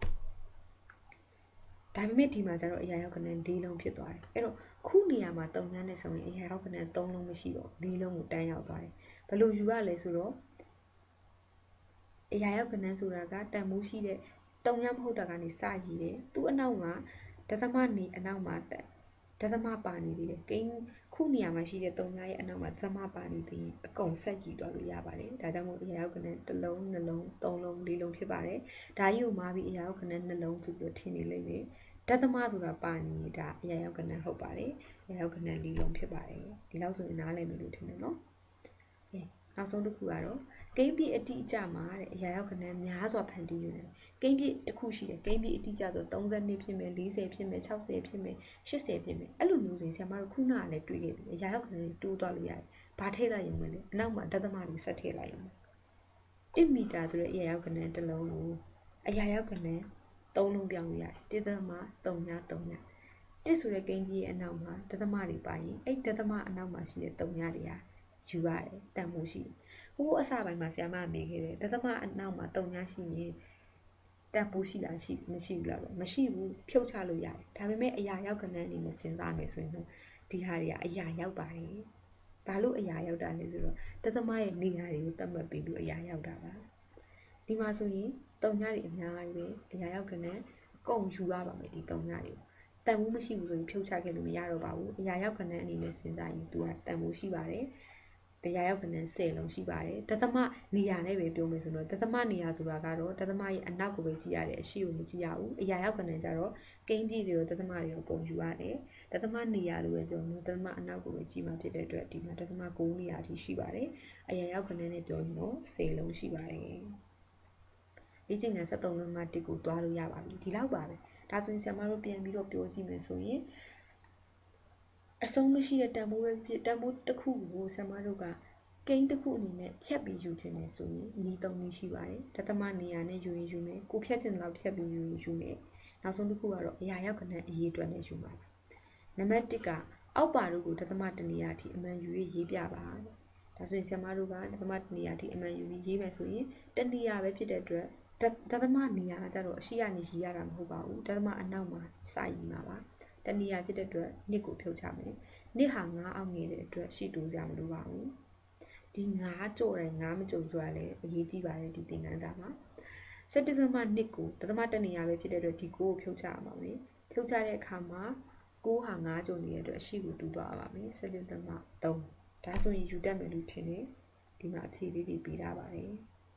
ဒါပေမဲ့ဒီမှာကျတော့အရာရောက်ကနန်း၄လုံးဖြစ်သွားတယ်အဲ့တော့ခုနေရာမှာတုံညနဲ့ဆိုရင်အရာရောက်ကနန်း၃လုံးမရှိတော့၄လုံးကိုတန်းရောက်သွားတယ်ဘယ်လိုယူရလဲဆိုတော့အရာရောက်ကနန်းဆိုတာကတန်ဖိုးရှိတဲ့တုံညမဟုတ်တာကနေစရည်တယ်သူ့အနောက်မှာဒသမနေအနောက်မှာဒသမပါနေသေးတယ်ကိန်းခုနေရာမှာရှိတဲ့တုံညရဲ့အနောက်မှာဒသမပါနေသေးရင်အကုန်ဆက်ရည်သွားလို့ရပါတယ်ဒါကြောင့်မို့အရာရောက်ကနန်းတစ်လုံးနှလုံးသုံးလုံးလေးလုံးဖြစ်ပါတယ်ဒါကြီးကိုမှားပြီးအရာရောက်ကနန်းနှလုံးဆိုပြီးထင်နေလိမ့်မယ်ဒသမဆိုတာပါနေဒါအရာရောက်ကနန်းဟုတ်ပါတယ်အရာရောက်ကနန်းလေးလုံးဖြစ်ပါတယ်ဒီလောက်ဆိုရင်နားလည်မယ်လို့ထင်တယ်နော်ကဲနောက်ဆုံးတစ်ခုကတော့ကိန်းပြည့်အတိအကျမှာတဲ့အရာရောက်ကနန်းများစွာဖန်တီးယူတယ်ကိန်းပြည့်တစ်ခုရှိတယ်ကိန်းပြည့်အတိအကျဆိုthirtyဖြစ်မယ်fortyဖြစ်မယ်sixtyဖြစ်မယ်eightyဖြစ်မယ်အဲ့လိုမျိုးဆိုရင်ဆရာမတို့ခုနကလည်းတွေ့ခဲ့ပြီအရာရောက်ကနန်းတိုးသွားလို့ရတယ်ဘာထည့်လိုက်ရုံပဲလေအနောက်မှာဒသမတွေဆက်ထည့်လိုက်ရုံoneမီတာဆိုတဲ့အရာရောက်ကနန်းတစ်လုံးကိုအရာရောက်ကနန်းသုံးလုံးပြောင်းလို့ရတယ်one. 3.3တစ်ဆိုတဲ့ကိန်းကြီးရဲ့အနောက်မှာဒသမတွေပါရင်အဲ့ဒသမအနောက်မှာရှိတဲ့သုံးညတွေကယူရတယ်တန်ဖိုးရှိဟိုအစပိုင်းမှာဆရာမမေးခဲ့တယ်ဒသမအနောက်မှာသုံးညရှိရင်တန်ဖိုးရှိလားရှိမရှိဘူးလားမရှိဘူးဖြုတ်ချလို့ရတယ်ဒါပေမဲ့အရာရောက်ကဏ္ဍအနေနဲ့စဉ်းစားမယ်ဆိုရင်ဒီဟာတွေကအရာရောက်ပါတယ်ဘာလို့အရာရောက်တာလဲဆိုတော့တသမရဲ့နေရာတွေကိုသတ်မှတ်ပြီးလို့အရာရောက်တာပါဒီမှာဆိုရင်တုံညတွေအများကြီးပဲအရာရောက်ကဏ္ဍအကုန်ယူရပါမယ်ဒီတုံညတွေကိုတန်ဖိုးမရှိဘူးဆိုရင်ဖြုတ်ချခဲ့လို့မရတော့ပါဘူးအရာရောက်ကဏ္ဍအနေနဲ့စဉ်းစားရင်သူကတန်ဖိုးရှိပါတယ်တရားရောက်ကဏ္ဍဆယ်လုံးရှိပါတယ်တသမနေရာနဲ့ပဲပြောမယ်ဆိုတော့တသမနေရာဆိုတာကတော့တသမရဲ့အနောက်ကိုပဲကြည့်ရတယ်အရှိကိုမကြည့်ရဘူးအရာရောက်ကဏ္ဍကျတော့ကိန်းပြည့်တွေကိုတသမတွေကိုပုံယူရတယ်တသမနေရာလို့ပဲပြောမယ်တသမအနောက်ကိုပဲကြည့်မှဖြစ်တဲ့အတွက်ဒီမှာတသမ၉နေရာအထိရှိပါတယ်အရာရောက်ကဏ္ဍနဲ့ပြောရင်တော့ဆယ်လုံးရှိပါတယ်ဒီကျင့်တဲ့ဆက်သုံးလုံးမှတစ်ကိုတွားလို့ရပါပြီဒီလောက်ပါပဲဒါဆိုရင်ဆရာမတို့ပြန်ပြီးတော့ပြောကြည့်မယ်ဆိုရင်အဆုံးမရှိတဲ့တန်ဖိုးပဲဖြစ်တန်ဖိုးတစ်ခုကိုဆရာမတို့ကကိန်းတစ်ခုအနေနဲ့ဖြတ်ပြီးယူခြင်းနဲ့ဆိုရင်နီးသုံးနည်းရှိပါတယ်တသမနေရာနဲ့ယူရင်ယူမယ်ကိုဖြတ်ခြင်းတော့ဖြတ်ပြီးယူရင်ယူမယ်နောက်ဆုံးတစ်ခုကတော့အရာရောက်ကဏ္ဍအရေးအတွက်နဲ့ယူမှာပါနံပါတ်တစ်ကအောက်ပါတို့ကိုတသမတနေရာအထိအမှန်ယူရေးပြပါဒါဆိုရင်ဆရာမတို့ကတသမတနေရာအထိအမှန်ယူပြီးရေးမယ်ဆိုရင်တနေရာပဲဖြစ်တဲ့အတွက်တသမနေရာကကြတော့အရှိကနေရေးရတာမဟုတ်ပါဘူးတသမအနောက်မှာစရေးမှာပါတနေရာဖြစ်တဲ့အတွက်နှစ်ကိုဖြုတ်ချမယ်နှစ်ဟာငါးအောင်ငယ်တဲ့အတွက်ရှိတိုးစရာမလိုပါဘူးဒီငါးကြော်တယ်ငါးမကြုံဆိုတာလည်းအရေးကြီးပါတယ်ဒီသင်ခန်းစာမှာစက်တသမနှစ်ကိုတသမတနေရာပဲဖြစ်တဲ့အတွက်ဒီကိုကိုဖြုတ်ချရပါမယ်ဖြုတ်ချတဲ့အခါမှာကိုဟာငါးကြုံနေတဲ့အတွက်အရှိကိုတူးသွားရပါမယ်စက်တသမသုံးဒါဆိုရင်ယူတတ်မယ်လို့ထင်တယ်ဒီမှာအဖြေလေးတွေပေးထားပါတယ်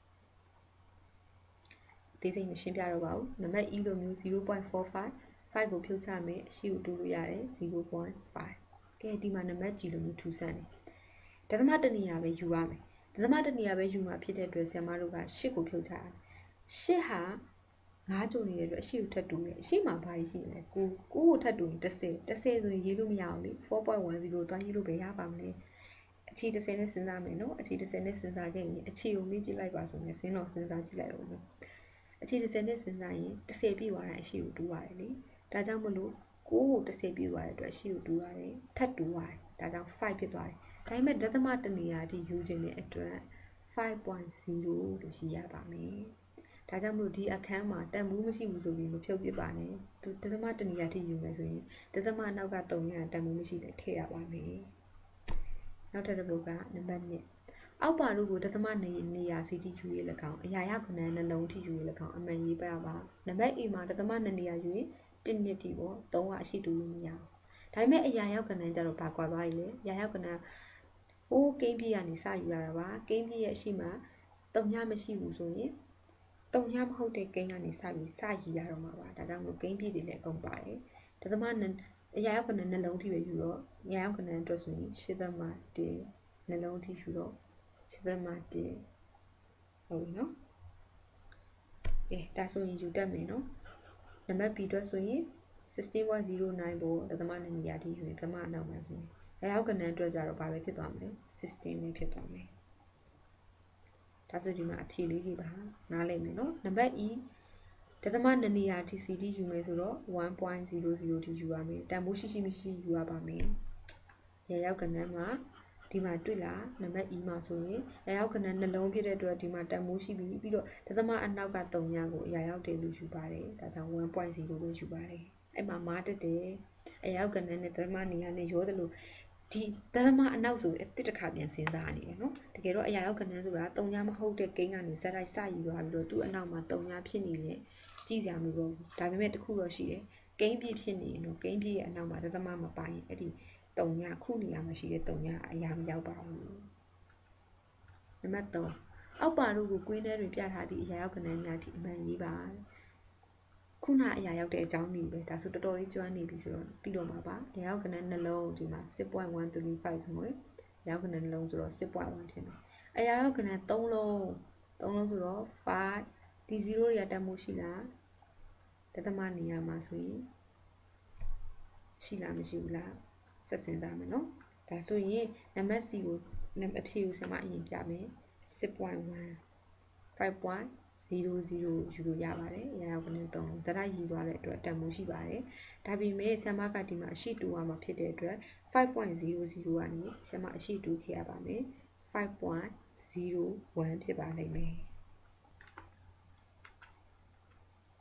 ဒီစိတ်မရှင်းပြတော့ပါဘူးနံပါတ် E လိုမျိုး zero point four five 5ကိုဖြုတ်ချမယ်အရှိကိုတူးလို့ရတယ် zero point five ကဲဒီမှာနံပါတ် G လိုမျိုးထူးဆန်းတယ်ဒသမတနေရာပဲယူရမယ်ဒသမတနေရာပဲယူမှာဖြစ်တဲ့အတွက်ဆရာမတို့က၈ကိုဖြုတ်ချရတယ်၈ဟာငါးကြုံနေတဲ့အတွက်အရှိကိုထပ်တူတယ်အရှိမှာဘာရှိလဲကိုကိုကိုထပ်တူရင်တစ်ဆယ်တစ်ဆယ်ဆိုရင်ရေးလို့မရအောင်လေ four point one zero သွားရေးလို့ပဲရပါမလဲအခြေတစ်ဆယ်နဲ့စဉ်းစားမယ်နော်အခြေတစ်ဆယ်နဲ့စဉ်းစားခဲ့ရင်အခြေကိုမေးပြလိုက်ပါဆိုရင်စဉ်းတော့စဉ်းစားကြည့်လိုက်အောင်နော်အခြေတစ်ဆယ်နဲ့စဉ်းစားရင်တစ်ဆယ်ပြည့်သွားတဲ့အရှိကိုတူရတယ်လေဒါကြောင့်မလို့ကိုကိုတစ်ဆယ်ပြည့်သွားတဲ့အတွက်အရှိကိုတူရတယ်ထပ်တူရတယ်ဒါကြောင့်fiveဖြစ်သွားတယ်ဒါပေမဲ့ဒသမတနေရာအထိယူခြင်းတဲ့အတွက် five point zero လို့ရှိရပါမယ်ဒါကြောင့်မလို့ဒီအခန်းမှာတန်ဖိုးမရှိဘူးဆိုပြီးမဖြုတ်ပြပါနဲ့သူဒသမတနေရာအထိယူမယ်ဆိုရင်ဒသမအနောက်ကသုံးရတန်ဖိုးမရှိတဲ့ထည့်ရပါမယ်နောက်တစ်ပုဒ်ကနံပါတ်twoအောက်ပါတို့ကိုဒသမနေနေရာစီတီယူရေး၎င်းအရာရခဏနှလုံးထိယူရေး၎င်းအမှန်ရေးပြပါနံပါတ် A မှာဒသမနှစ်နေရာယူရင်တစ်နှစ်တီပေါ့သုံးကအရှိတူလို့မရဘူးဒါပေမဲ့အရာရောက်ကဏ္ဍကျတော့ဘာကွာသွားပြီလဲအရာရောက်ကဏ္ဍဟိုးကိန်းပြည့်ကနေစယူရတာပါကိန်းပြည့်ရဲ့အရှိမှတုံညမရှိဘူးဆိုရင်တုံညမဟုတ်တဲ့ကိန်းကနေစပြီးစရည်ရတော့မှာပါဒါကြောင့်မလို့ကိန်းပြည့်တွေလည်းအကုန်ပါတယ်ဒသမအရာရောက်ကဏ္ဍနှလုံးထိပဲယူတော့အရာရောက်ကဏ္ဍအတွက်ဆိုရင်ရှစ်သမတစ်နှလုံးထိယူတော့ရှစ်သမတစ်ဟုတ်ပြီနော်ကဲဒါဆိုရင်ယူတတ်မယ်နော်နံပါတ် B အတွက်ဆိုရင်sixteen point zero nine ကိုဒသမနှစ်နေရာထိယူရင်ဒသမအနောက်မှာဆိုရင်အရာရောက်ကဏ္ဍအတွက်ကြတော့ဘာပဲဖြစ်သွားမလဲsixteenပဲဖြစ်သွားမယ်ဒါဆိုဒီမှာအဖြေလေးတွေပါနားလည်မယ်နော်နံပါတ် E ဒသမနှစ်နေရာထိ C D ယူမယ်ဆိုတော့ one point zero zero ထိယူရမယ်တန်ဖိုးရှိရှိမရှိယူရပါမယ်အရာရောက်ကဏ္ဍမှာဒီမှာတွေ့လားနံပါတ် E မှာဆိုရင်အရာရောက်ကဏ္ဍနှလုံးဖြစ်တဲ့အတွက်ဒီမှာတန်ဖိုးရှိပြီးပြီးတော့ဒသမအနောက်ကသုံးညကိုအရာရောက်တယ်လို့ယူပါတယ်ဒါကြောင့် one point zero ပဲယူပါတယ်အဲ့မှာမားတက်တယ်အရာရောက်ကဏ္ဍနဲ့ဒသမနေရာနဲ့ရောတယ်လို့ဒီဒသမအနောက်ဆိုအတစ်တစ်ခါပြန်စဉ်းစားနေတယ်နော်တကယ်တော့အရာရောက်ကဏ္ဍဆိုတာသုံးညမဟုတ်တဲ့ကိန်းကနေဇက်လိုက်စယူသွားပြီးတော့သူ့အနောက်မှာသုံးညဖြစ်နေတယ်ကြည့်စရာမလိုဘူးဒါပေမဲ့တစ်ခုတော့ရှိတယ်ကိန်းပြည့်ဖြစ်နေရင်တော့ကိန်းပြည့်ရဲ့အနောက်မှာဒသမမပိုင်အဲ့ဒီတုံညခုနေရာမှာရှိတဲ့တုံညအရာမရောက်ပါဘူးနံပါတ် threeအောက်ပါတို့ကိုကွင်းထဲတွင်ပြထားသည့်အရာရောက်ကဏ္ဍများထိအမှန်ရေးပါခုနအရာရောက်တဲ့အကြောင်းတွေပဲဒါဆိုတော်တော်လေးကျွမ်းနေပြီဆိုတော့သိတော့မှာပါအရာရောက်ကဏ္ဍနှလုံးဒီမှာ six point one three five ဆိုရင်အရာရောက်ကဏ္ဍနှလုံးဆိုတော့ six point one ဖြစ်မယ်အရာရောက်ကဏ္ဍသုံးလုံးသုံးလုံးဆိုတော့ five ဒီ zero တွေကတန်ဖိုးရှိလားဒသမနေရာမှာဆိုရင်ရှိလားမရှိဘူးလားဆက်စဉ်းစားမယ်နော်ဒါဆိုရင်နံပါတ် C ကိုအဖြေကိုဆမအရင်ပြမယ် six point one five point zero zero ယူလို့ရပါတယ်အရာရောက်ကဏ္ဍသုံးလုံးဇာတ်ရည်သွားတဲ့အတွက်တန်ဖိုးရှိပါတယ်ဒါပေမဲ့ဆမကဒီမှာအရှိတူရမှာဖြစ်တဲ့အတွက် five point zero zero ကနေဆမအရှိတူခဲ့ရပါမယ် five point zero one ဖြစ်ပါလိမ့်မယ်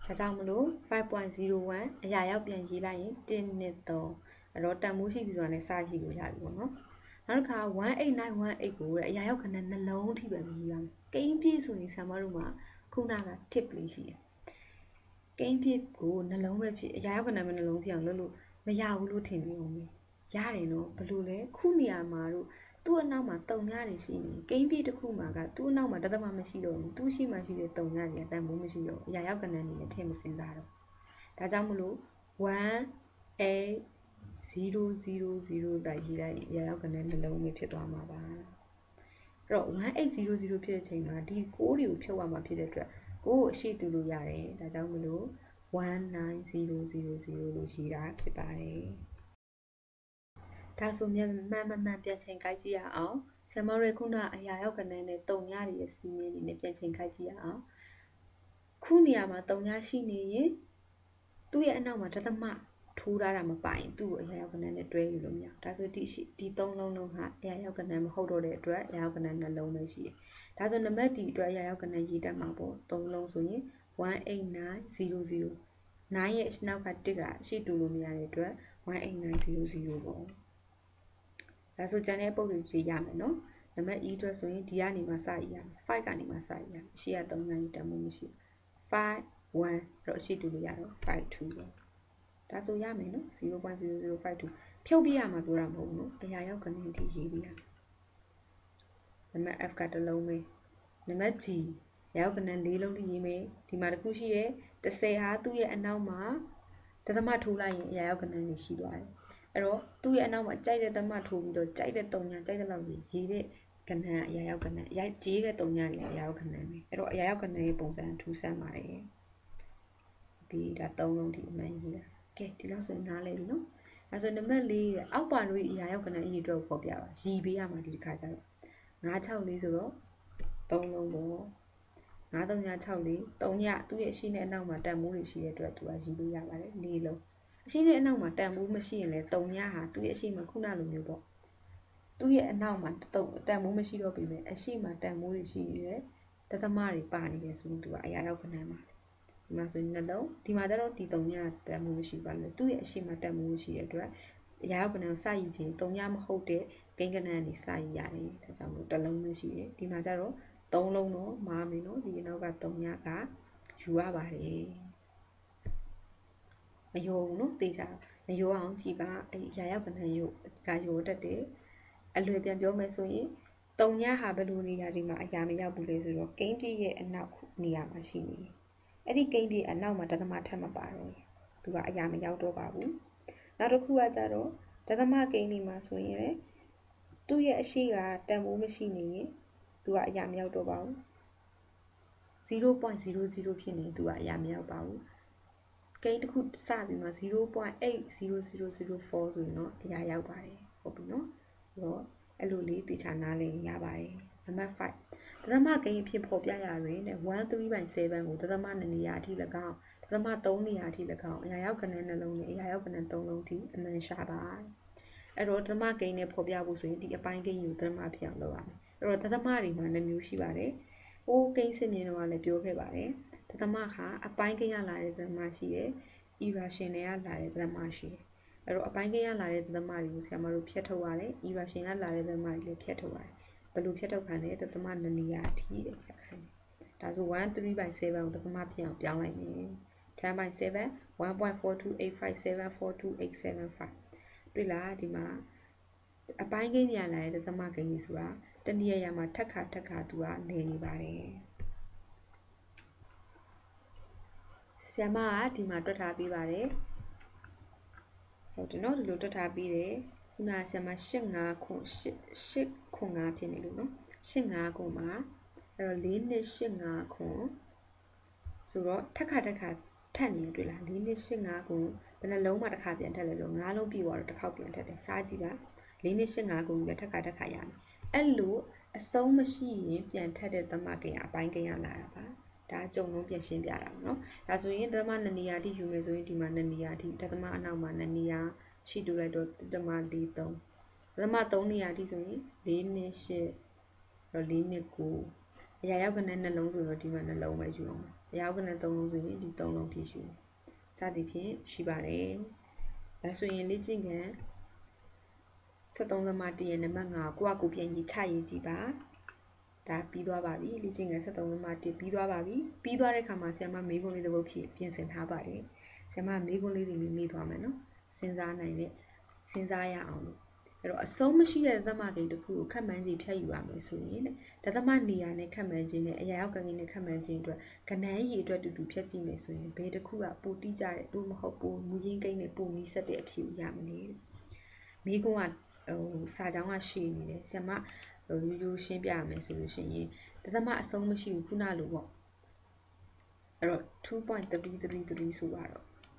ဒါကြောင့်မလို့ five point zero one အရာရောက်ပြန်ရေးလိုက်ရင်oneနဲ့threeအဲ့တော့တန်ဖိုးရှိပြီဆိုတာနဲ့စရှိလို့ရပြီပေါ့နော်နောက်တစ်ခါone eight nine one eightကိုအရာရောက်ခဏနှလုံးထိပဲရေးရမယ်ကိန်းပြည့်ဆိုရင်ဆရာမတို့မှာခုနက tip လေးရှိတယ်ကိန်းပြည့်ကိုနှလုံးပဲဖြစ်အရာရောက်ခဏပဲနှလုံးဖြစ်အောင်လုပ်လို့မရဘူးလို့ထင်နေအောင်မယ်ရတယ်နော်ဘလို့လဲခုနေရာမှာတို့သူ့အနောက်မှာတုံညတွေရှိနေကိန်းပြည့်တစ်ခုမှာကသူ့အနောက်မှာတသမမရှိတော့ဘူးသူ့ရှိမှရှိတဲ့တုံညတွေကတန်ဖိုးမရှိတော့အရာရောက်ကဏ္ဍနေနဲ့ထည့်မစင်စားတော့ဒါကြောင့်မလို့one eight zero zero zero တိုက်ရေးလိုက်ရင်အရာရောက်ကဏ္ဍနှလုံးပဲဖြစ်သွားမှာပါအဲ့တော့one eight zero zeroဖြစ်တဲ့အချိန်မှာဒီကိုတွေကိုဖြုတ်ရမှာဖြစ်တဲ့အတွက်ကိုကိုအရှိတူလို့ရတယ်ဒါကြောင့်မလို့one nine zero zero zero လို့ရေးတာဖြစ်ပါတယ်ဒါဆိုမြန်မှန်မှန်မှန်ပြန်ချိန်ကြိုက်ကြည့်ရအောင်ဆရာမတို့ခုနအရာရောက်ကဏ္ဍနဲ့တုံညတွေရဲ့စီးမင်းတွေနဲ့ပြန်ချိန်ကြိုက်ကြည့်ရအောင်ခုနေရာမှာတုံညရှိနေရင်သူ့ရဲ့အနောက်မှာတသမထိုးထားတာမပိုင်သူ့ကိုအရာရောက်ကဏ္ဍနဲ့တွဲယူလို့မရဒါဆိုဒီဒီသုံးလုံးလုံးဟာအရာရောက်ကဏ္ဍမဟုတ်တော့တဲ့အတွက်အရာရောက်ကဏ္ဍနှလုံးပဲရှိတယ်ဒါဆိုနံပါတ်ဒီအတွက်အရာရောက်ကဏ္ဍရေးတတ်မှာပေါ့သုံးလုံးဆိုရင်one eight nine zero zero nineရဲ့နောက်ကတစ်ကအရှိတူလို့မရတဲ့အတွက်one eight nine zero zeroပေါ့ဒါဆိုကျန်တဲ့ပုတ်တွေရေးရမယ်နော်နံပါတ် e အတွက်ဆိုရင်ဒီကနေမှစရရမယ်fiveကနေမှစရရမယ်အရှိကthreeနိုင်တန်ဖို့မရှိfive oneတော့အရှိတူလို့ရတော့five twoပေါ့ဒါဆိုရမယ်နော်zero point zero zero five twoဖြုတ်ပြရမှာပြောတာမဟုတ်ဘူးနော်အရာရောက်ကနေဒီရေးပြရမယ်နံပါတ် f ကတစ်လုံးပဲနံပါတ် g ရောက်ကနေလေးလုံးထိရေးမယ်ဒီမှာတစ်ခုရှိတယ်tenဟာသူ့ရဲ့အနောက်မှာတသမထိုးလိုက်ရင်အရာရောက်ကနေရှိသွားတယ်အဲ့တော့သူ့ရဲ့အနောက်မှာကြိုက်တဲ့သမထိုးပြီးတော့ကြိုက်တဲ့တုံညာကြိုက်တဲ့လောက်ရေးရေးတဲ့ကဏ္ဍအရာရောက်ကဏ္ဍရိုက်ကြီးတဲ့တုံညာတွေအရာရောက်ကဏ္ဍပဲအဲ့တော့အရာရောက်ကဏ္ဍရဲ့ပုံစံထူးဆန်းပါတယ်ဒီဒါသုံးလုံးဒီအမှန်ကြီးလားကဲဒီလောက်ဆိုရင်နားလဲပြီနော်အဲဆိုနံပါတ်၄ရဲ့အောက်ပါလို့အရာရောက်ကဏ္ဍအရေးအတွက်ကိုဖော်ပြပါရီပေးရမှာဒီတစ်ခါကျတော့five six fourဆိုတော့သုံးလုံးပေါ့five three six fourသုံးညသူ့ရဲ့အရှိနဲ့အနောက်မှာတန်မိုးတွေရှိတဲ့အတွက်သူကရီလို့ရပါတယ်၄လုံးအရှိနဲ့အနောက်မှာတန်မိုးမရှိရင်လည်းသုံးညဟာသူ့ရဲ့အရှိမှာခုနလိုမျိုးပေါ့သူ့ရဲ့အနောက်မှာတန်မိုးမရှိတော့ပြီမဲ့အရှိမှာတန်မိုးတွေရှိနေတယ်တသမတွေပါနေတယ်ဆိုလို့သူကအရာရောက်ကဏ္ဍမှာဒီမှာဆိုရင်နှလုံးဒီမှာကျတော့ဒီသုံးညတန်မိုးမရှိပါလို့သူ့ရဲ့အရှိမှာတန်မိုးရှိတဲ့အတွက်အရာရောက်ကဏ္ဍကိုစရည်ခြင်းသုံးညမဟုတ်တဲ့ကိန်းကဏ္ဍကနေစရည်ရတယ်ဒါကြောင့်မို့တစ်လုံးပဲရှိတယ်ဒီမှာကျတော့သုံးလုံးတော့မာမယ်နော်ဒီအနောက်ကသုံးညကယူရပါတယ်မယောဘူးနော်သိကြမယောအောင်ကြည်ပါအဲရာရောက်ကဏ္ဍယောကယောတက်တယ်အလွယ်ပြန်ပြောမယ်ဆိုရင်သုံးညဟာဘယ်လိုနေရာဒီမှာအရာမရောက်ဘူးလေဆိုတော့ကိန်းပြည့်ရဲ့အနောက်နေရာမှာရှိနေတယ်အဲ့ဒီကိန်းပြည့်အနောက်မှာတသမထပ်မပါတော့သူကအရာမရောက်တော့ပါဘူးနောက်တစ်ခုကကြတော့တသမကိန်းဒီမှာဆိုရင်သူ့ရဲ့အရှိကတန်ဖိုးမရှိနေရင်သူကအရာမရောက်တော့ပါဘူးzero point zero zero ဖြစ်နေသူကအရာမရောက်ပါဘူးကိန်းတစ်ခုစပြီးမှ zero point eight zero zero zero four ဆိုရင်တော့အရာရောက်ပါတယ်ဟုတ်ပြီနော်အဲ့တော့အဲ့လိုလေးတေချာနားလည်ရပါတယ်နံပါတ်fiveတသမကိန်းအဖြစ်ဖော်ပြရတွင်one three by seven ကိုတသမနှစ်နေရာအထိ၎င်းတသမသုံးနေရာအထိ၎င်းအရာရောက်ကဏ္ဍနှလုံးနဲ့အရာရောက်ကဏ္ဍသုံးလုံးအထိအမှန်ရှာပါအဲ့တော့တသမကိန်းနဲ့ဖော်ပြဖို့ဆိုရင်ဒီအပိုင်းကိန်းကိုတသမဖြစ်အောင်လုပ်ရမယ်အဲ့တော့တသမတွေမှာနှစ်မျိုးရှိပါတယ်ဟိုကိန်းစစ်မြင်တော့လည်းပြောခဲ့ပါတယ်တသမဟာအပိုင်းကိန်းရလာတဲ့တသမရှိတယ် irration တွေကလာတဲ့တသမရှိတယ်အဲ့တော့အပိုင်းကိန်းရလာတဲ့တသမတွေကိုဆရာမတို့ဖြတ်ထုတ်ရတယ် irration ကလာတဲ့တသမတွေလည်းဖြတ်ထုတ်ရတယ်ဘယ်လိုဖြတ်ထုတ်ခံလဲတသမနှစ်နေရာအထိတဲ့ဖြတ်ခိုင်းတယ်ဒါဆိုone three by seven ကိုတသမဖြစ်အောင်ပြောင်းလိုက်မယ်ten by seven one point four two eight five seven four two eight seven five တွေ့လားဒီမှာအပိုင်းကိန်းရလာတဲ့တသမကိန်းကြီးဆိုတာတနည်းအားမှာထက်ခါထက်ခါသူကနေနေပါတယ်ဆရာမကဒီမှာတွက်ထားပေးပါတယ်ဟုတ်တယ်နော်ဒီလိုတွက်ထားပေးတယ်ခုနဆရာမeight fiveခွန်eightခွန်fiveဖြစ်နေလို့နော်eight fiveခွန်မှာအဲ့တော့fourနှစ်eight fiveခွန်ဆိုတော့ထက်ခါထက်ခါထက်နေတွေ့လားfourနှစ်eight fiveခွန်ဘယ်နှလုံးမှတစ်ခါပြန်ထက်လဲဆိုfiveလုံးပြည့်သွားတော့တစ်ခေါက်ပြန်ထက်တယ်စားကြည့်ပါfourနှစ်eight fiveခွန်ပြီးထက်ခါထက်ခါရမယ်အဲ့လိုအဆုံးမရှိရင်ပြန်ထက်တဲ့သမကိန်းအပိုင်းကိန်းရလာတာပါဒါကြုံလုံးပြန်ရှင်းပြတာပေါ့နော်ဒါဆိုရင်သမနှစ်နေရာအထိယူမယ်ဆိုရင်ဒီမှာနှစ်နေရာအထိတသမအနောက်မှာနှစ်နေရာရှိတူလိုက်တော့တသမ၄သုံးသမသုံးနေရာအထိဆိုရင်fourနှစ်eightတော့fourနှစ်nineအရာရောက်ကနဲ့နှလုံးဆိုတော့ဒီမှာနှလုံးပဲယူအောင်အရာကဏ္ဍသုံးလုံးဆိုရင်ဒီသုံးလုံးထိယူစသည်ဖြင့်ရှိပါတယ်ဒါဆိုရင်လေ့ကျင့်ခန်း73သမ1ရဲ့နံပါတ်5ကိုကကိုပြန်ရေးချရေးကြည့်ပါဒါပြီးသွားပါပြီလေ့ကျင့်ခန်း73သမ1ပြီးသွားပါပြီပြီးသွားတဲ့အခါမှာဆရာမမေးခွန်းလေးတစ်ပုဒ်ဖြည့်ပြင်ဆင်ထားပါတယ်ဆရာမမေးခွန်းလေးတွေမေးသွားမယ်နော်စဉ်းစားနိုင်တဲ့စဉ်းစားရအောင်လို့အဲ့တော့အဆုံးမရှိတဲ့သမဂိမ်းတစ်ခုကိုခက်မှန်းခြေဖြတ်ယူရမယ်ဆိုရင်တသမနေရာနဲ့ခက်မှန်းခြင်းနဲ့အရာရောက်ကကိန်းနဲ့ခက်မှန်းခြင်းအတွက်ကဏ္ဍရည်အတွက်တူတူဖြတ်ကြည့်မယ်ဆိုရင်ဘယ်တစ်ခုကပိုတိကျတဲ့တိုးမဟုတ်ပိုမူရင်းကိန်းနဲ့ပိုနီးစပ်တဲ့အဖြေကိုရမလဲမိကုန်းကဟိုစာကြောင်းကရှည်နေတယ်ဆရာမဟိုရိုးရိုးရှင်းပြရမယ်ဆိုလို့ရှိရင်တသမအဆုံးမရှိဘူးခုနလိုပေါ့အဲ့တော့ two point three three three ဆိုတော့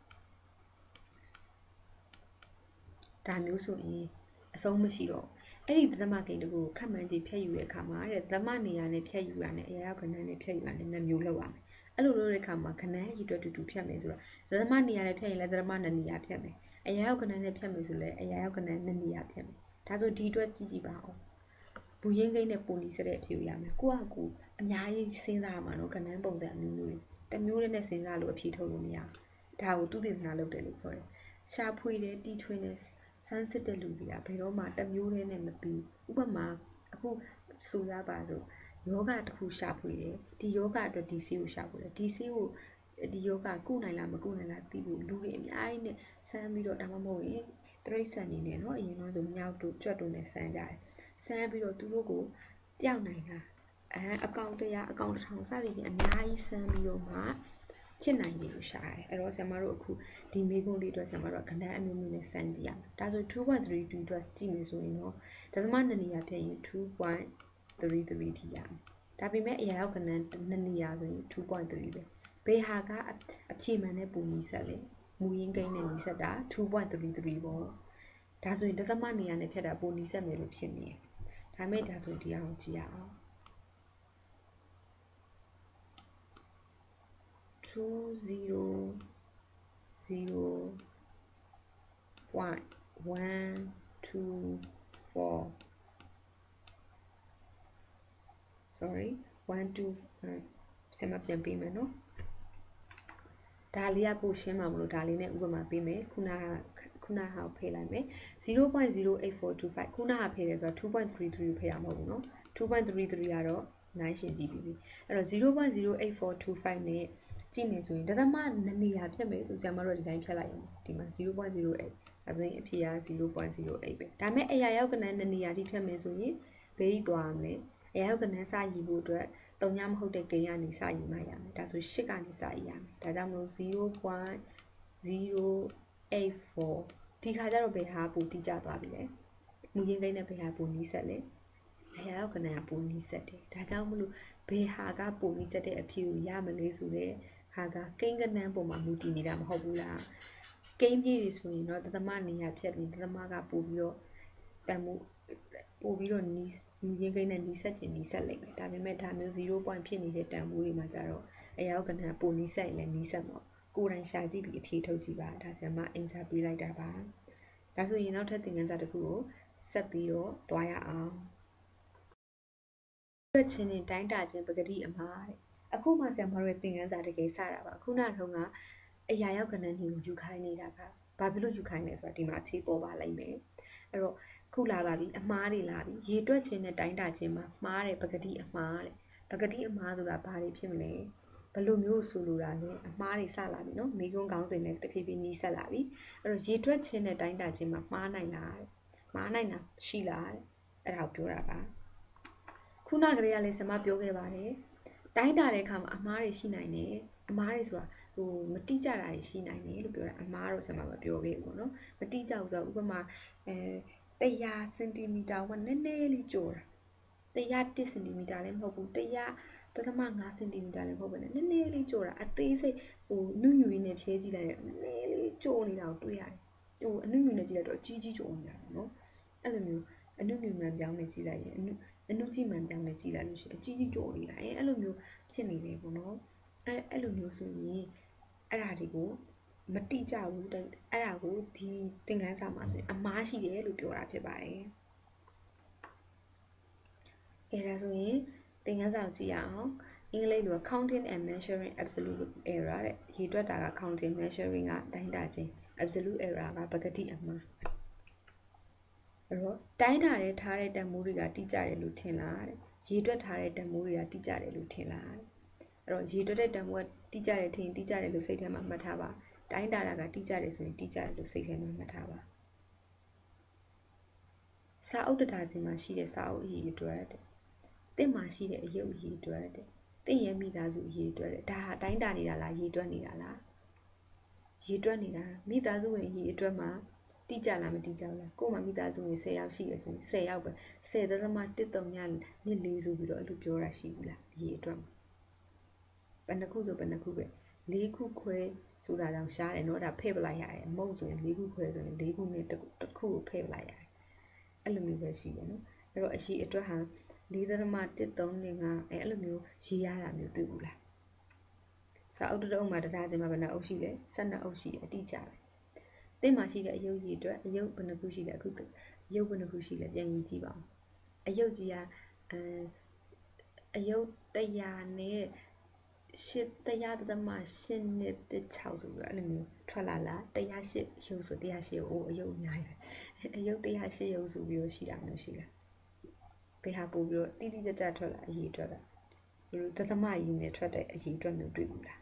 ဒါမျိုးဆိုရင်အဆုံးမရှိတော့အဲ့ဒီသမကိန်းတကူကိုခက်မှန်းကြည့်ဖြတ်ယူတဲ့အခါမှာတဲ့သမနေရာနဲ့ဖြတ်ယူရနဲ့အရာရောက်ကဏ္ဍနဲ့ဖြတ်ယူရနဲ့နှစ်မျိုးလောက်ရမယ်အဲ့လိုလုပ်တဲ့အခါမှာကဏ္ဍရည်အတွက်တူတူဖြတ်မယ်ဆိုတော့သမနေရာနဲ့ဖြတ်ရင်လည်းသမနှစ်နေရာဖြတ်မယ်အရာရောက်ကဏ္ဍနဲ့ဖြတ်မယ်ဆိုလည်းအရာရောက်ကဏ္ဍနှစ်နေရာဖြတ်မယ်ဒါဆိုဒီအတွက်ကြည့်ကြည့်ပါဦးဘူရင်းကိန်းနဲ့ပုံနီစတဲ့အဖြေကိုရမယ်ကိုကကိုအများကြီးစဉ်းစားမှာနော်ကဏ္ဍပုံစံမျိုးမျိုးတွေတမျိုးနဲ့စဉ်းစားလို့အဖြေထုတ်လို့မရဒါကိုသူတည်သနာလုပ်တယ်လို့ခေါ်တယ်ရှာဖွေတယ်တီထွင်တယ်ဆန်းစစ်တဲ့လူတွေကဘယ်တော့မှတမျိုးတည်းနဲ့မပြီးဥပမာအခုဆိုရပါစို့ယောဂတစ်ခုရှာဖွေတယ်ဒီယောဂအတွက်ဒီဆေးကိုရှာဖွေတယ်ဒီဆေးကိုဒီယောဂကုနိုင်လားမကုနိုင်လားသိဖို့လူတွေအများကြီးနဲ့ဆန်းပြီးတော့ဒါမှမဟုတ်ရင်တရိတ်ဆန်နေနဲ့เนาะအရင်တော့ဆိုမြောက်တို့ကြွက်တို့နဲ့ဆန်းကြတယ်ဆန်းပြီးတော့သူတို့ကိုပျောက်နိုင်လားအဲအကောင့်တရားအကောင့်တစ်ထောင်စသည်ဖြင့်အများကြီးဆန်းပြီးတော့မှချစ်နိုင်ကြီးကိုရှာတယ်အဲ့တော့ဆရာမတို့အခုဒီမေးခွန်းလေးအတွက်ဆရာမတို့ကဏ္ဍအမျိုးမျိုးနဲ့စမ်းကြည့်ရမယ်ဒါဆို two point three two အတွက်ကြည့်မယ်ဆိုရင်တော့ဒသမနှစ်နေရာဖြစ်ရင် two point three three ထိရမယ်ဒါပေမဲ့အရာရောက်ကဏ္ဍနှစ်နေရာဆိုရင် two point three ပဲဘယ်ဟာကအဖြေမှန်တဲ့ပုံနီးစက်လဲမူရင်းကိန်းနဲ့နီးစက်တာ two point three three ပေါ့ဒါဆိုရင်ဒသမနေရာနဲ့ဖြတ်တာပုံနီးစက်မယ်လို့ဖြစ်နေတယ်ဒါမဲ့ဒါဆိုဒီအောင်ကြည့်ရအောင်two zero zero point one two four sorry one two ဆရာမပြန်ပေးမယ်နော်ဒါလေးကပို့ရှင်းမှာမလို့ဒါလေးနဲ့ဥပမာပေးမယ်ခုနကခုနဟာဖယ်လိုက်မယ် zero point zero eight four two five ခုနကဖယ်တယ်ဆိုတော့ two point three three ကိုဖယ်ရမှာမဟုတ်ဘူးနော် two point three three ကတော့နိုင်ရှင်းကြည့်ပြီးပြီအဲ့တော့ zero point zero eight four two five နဲ့ကြည့်မယ်ဆိုရင်ဒသမနှစ်နေရာဖြတ်မယ်ဆိုဆရာမတို့ဒီတိုင်းဖြတ်လိုက်ရင်ဒီမှာ zero point zero eight အဲဆိုရင်အဖြေက zero point zero eight ပဲဒါမဲ့အရာရောက်ကဏ္ဍနှစ်နေရာထိဖြတ်မယ်ဆိုရင်ဘယ်ကြီးသွားမလဲအရာရောက်ကဏ္ဍစရည်ဖို့အတွက်သုံးညမဟုတ်တဲ့ကိန်းကနေစရည်မှရမယ်ဒါဆိုeightကနေစရည်ရမယ်ဒါကြောင့်မလို့ zero point zero eight four ဒီခါကျတော့ဘယ်ဟာပိုတိကျသွားပြီလဲမူရင်းကိန်းနဲ့ဘယ်ဟာပိုနီးစက်လဲအရာရောက်ကဏ္ဍကပိုနီးစက်တယ်ဒါကြောင့်မလို့ဘယ်ဟာကပိုနီးစက်တဲ့အဖြေကိုရမလဲဆိုတဲ့ဟာကကိန်းကဏ္ဍပုံမှာမူတည်နေတာမဟုတ်ဘူးလားကိန်းကြီးတွေဆိုရင်တော့တသမနေရာဖြတ်ပြီးတသမကပို့ပြီးတော့တန်မှုပို့ပြီးတော့နီးမူရင်းကိန်းနဲ့နီးစက်ချင်နီးစက်လိမ့်မယ်ဒါပေမဲ့ဒါမျိုးzero point ဖြစ်နေတဲ့တန်ဖိုးတွေမှာကြတော့အရာရောက်ကဏ္ဍပိုနီးစက်ရင်လည်းနီးစက်မှာကိုယ်တိုင်ရှာကြည့်ပြီးအဖြေထုတ်ကြည့်ပါဒါဆရာမအင်စာပေးလိုက်တာပါဒါဆိုရင်နောက်ထပ်သင်ခန်းစာတစ်ခုကိုဆက်ပြီးတော့တွားရအောင်တွက်ချင်းနဲ့တိုင်းတာချင်းပကတိအမှားတဲ့အခုမှဆရာမတို့ရဲ့သင်ခန်းစာတကယ်စတာပါခုနတုန်းကအရာရောက်ကဏ္ဍနှီးကိုယူခိုင်းနေတာကဘာဖြစ်လို့ယူခိုင်းလဲဆိုတာဒီမှာဖြေပေါ်ပါလိမ့်မယ်အဲ့တော့ခုလာပါပြီအမှားတွေလာပြီရေတွက်ချင်းနဲ့တိုင်းတာချင်းမှာမှားတယ်ပကတိအမှားတဲ့ပကတိအမှားဆိုတာဘာတွေဖြစ်မလဲဘယ်လိုမျိုးဆိုလိုတာလဲအမှားတွေစလာပြီနော်မိကုန်းကောင်းစဉ်နဲ့တဖြည်းဖြည်းနီးစပ်လာပြီအဲ့တော့ရေတွက်ချင်းနဲ့တိုင်းတာချင်းမှာမှားနိုင်လားတဲ့မှားနိုင်တာရှိလားတဲ့အဲ့ဒါကိုပြောတာပါခုနကလေးကလည်းဆရာမပြောခဲ့ပါတယ်တိုင်းတာတဲ့အခါမှာအမှားတွေရှိနိုင်တယ်အမှားတွေဆိုတာဟိုမတိကျတာတွေရှိနိုင်တယ်လို့ပြောတာအမှားတော့ဆရာမမပြောခဲ့ဘူးပေါ့နော်မတိကျဘူးဆိုတော့ဥပမာအဲone hundredစင်တီမီတာကနည်းနည်းလေးကျော်တာone hundred oneစင်တီမီတာလည်းမဟုတ်ဘူးone hundred fiveစင်တီမီတာလည်းမဟုတ်ဘူးနည်းနည်းလေးကျော်တာအသေးစိတ်ဟိုနုညူရင်းနဲ့ဖြဲကြည့်လိုက်ရင်နည်းနည်းလေးကျော်နေတာကိုတွေ့ရတယ်ဟိုအနုညူနဲ့ကြည့်လိုက်တော့အကြီးကြီးကျော်နေတာနော်အဲ့လိုမျိုးအနုညူမှန်ပြောင်းနဲ့ကြည့်လိုက်ရင်အနုအနုကြည့်မှန်ပြောင်းနဲ့ကြည့်လိုက်လို့ရှိရင်အကြီးကြီးကျော်နေတာအဲအဲ့လိုမျိုးဖြစ်နေတယ်ပေါ့နော်အဲအဲ့လိုမျိုးဆိုရင်အဲ့ဒါတွေကိုမတိကျဘူးအဲ့ဒါကိုဒီသင်ခန်းစာမှာဆိုရင်အမှားရှိတယ်လို့ပြောတာဖြစ်ပါတယ်အဲဒါဆိုရင်သင်ခန်းစာကိုကြည့်ရအောင်အင်္ဂလိပ်လို counting and measuring absolute error တဲ့ရေတွက်တာက counting measuring ကတိုင်းတာခြင်း absolute error ကပကတိအမှားအဲ့တော့တိုင်းတာတဲ့ထားတဲ့တန်ဖိုးတွေကတိကျတယ်လို့ထင်လားတဲ့ရေတွက်ထားတဲ့တန်ဖိုးတွေကတိကျတယ်လို့ထင်လားတဲ့အဲ့တော့ရေတွက်တဲ့တန်ဖိုးကတိကျတယ်ထင်တိကျတယ်လို့စိတ်ထဲမှာမှတ်ထားပါတိုင်းတာတာကတိကျတယ်ဆိုရင်တိကျတယ်လို့စိတ်ထဲမှာမှတ်ထားပါစာအုပ်တဒါစင်မှာရှိတဲ့စာအုပ်အရေးအတွက်တဲ့တင့်မှာရှိတဲ့အယုတ်အရေးအတွက်တဲ့တင့်ရဲ့မိသားစုအရေးအတွက်တဲ့ဒါဟာတိုင်းတာနေတာလားရေတွက်နေတာလားရေတွက်နေတာမိသားစုဝင်အရေးအတွက်မှာတိကျလားမတိကျလားကို့မှာမိသားစုဝင်ဆယ်ယောက်ရှိရဆိုရင်ဆယ်ယောက်ပဲဆယ် ဒသမ တစ် သုံး ည နှစ် လေးဆိုပြီးတော့အဲ့လိုပြောတာရှိဘူးလားအရေးအတွက်မှာဘယ်နှခုဆိုဘယ်နှခုပဲလေးခုခွဲဆိုတာတောင်ရှားတယ်နော်ဒါဖဲ့ပလိုက်ရတယ်အမုတ်ဆိုရင်လေးခုခွဲဆိုရင်လေးခုနဲ့တစ်ခုကိုဖဲ့ပလိုက်ရတယ်အဲ့လိုမျိုးပဲရှိတယ်နော်အဲ့တော့အရေးအတွက်ဟာလေး ဒသမ တစ် သုံး ငါအဲ့လိုမျိုးရေးရတာမျိုးတွေ့ဘူးလားစာအုပ်တစ်အုပ်မှာတစ်ဒါစင်မှာဘယ်နှအုပ်ရှိလဲဆယ်နှစ်အုပ်ရှိတယ်အတိအကျပဲသင်မှာရှိတဲ့အယုတ်ကြီးအတွက်အယုတ်ဘယ်နှခုရှိလဲအခုအယုတ်ဘယ်နှခုရှိလဲပြန်ရေးကြည့်ပါဦးအယုတ်ကြီးကအအယုတ်တစ်ရာနဲ့ရှစ်တစ်ရာသမရှစ်နှစ်တစ်ခြောက်ဆိုပြီးတော့အဲ့လိုမျိုးထွက်လာလားတစ်ရာရှစ်ရုပ်ဆိုတစ်ရာရှစ်အိုးအယုတ်အများကြီးပဲအယုတ်တစ်ရာရှစ်ရုပ်ဆိုပြီးတော့ရှိတာမျိုးရှိလားဘယ်ဟာပို့ပြီးတော့တိတိကျကျထွက်လာအရေးအတွက်ကဘယ်လိုသသမရင်းနဲ့ထွက်တဲ့အရေးအတွက်မျိုးတွေ့ဘူးလား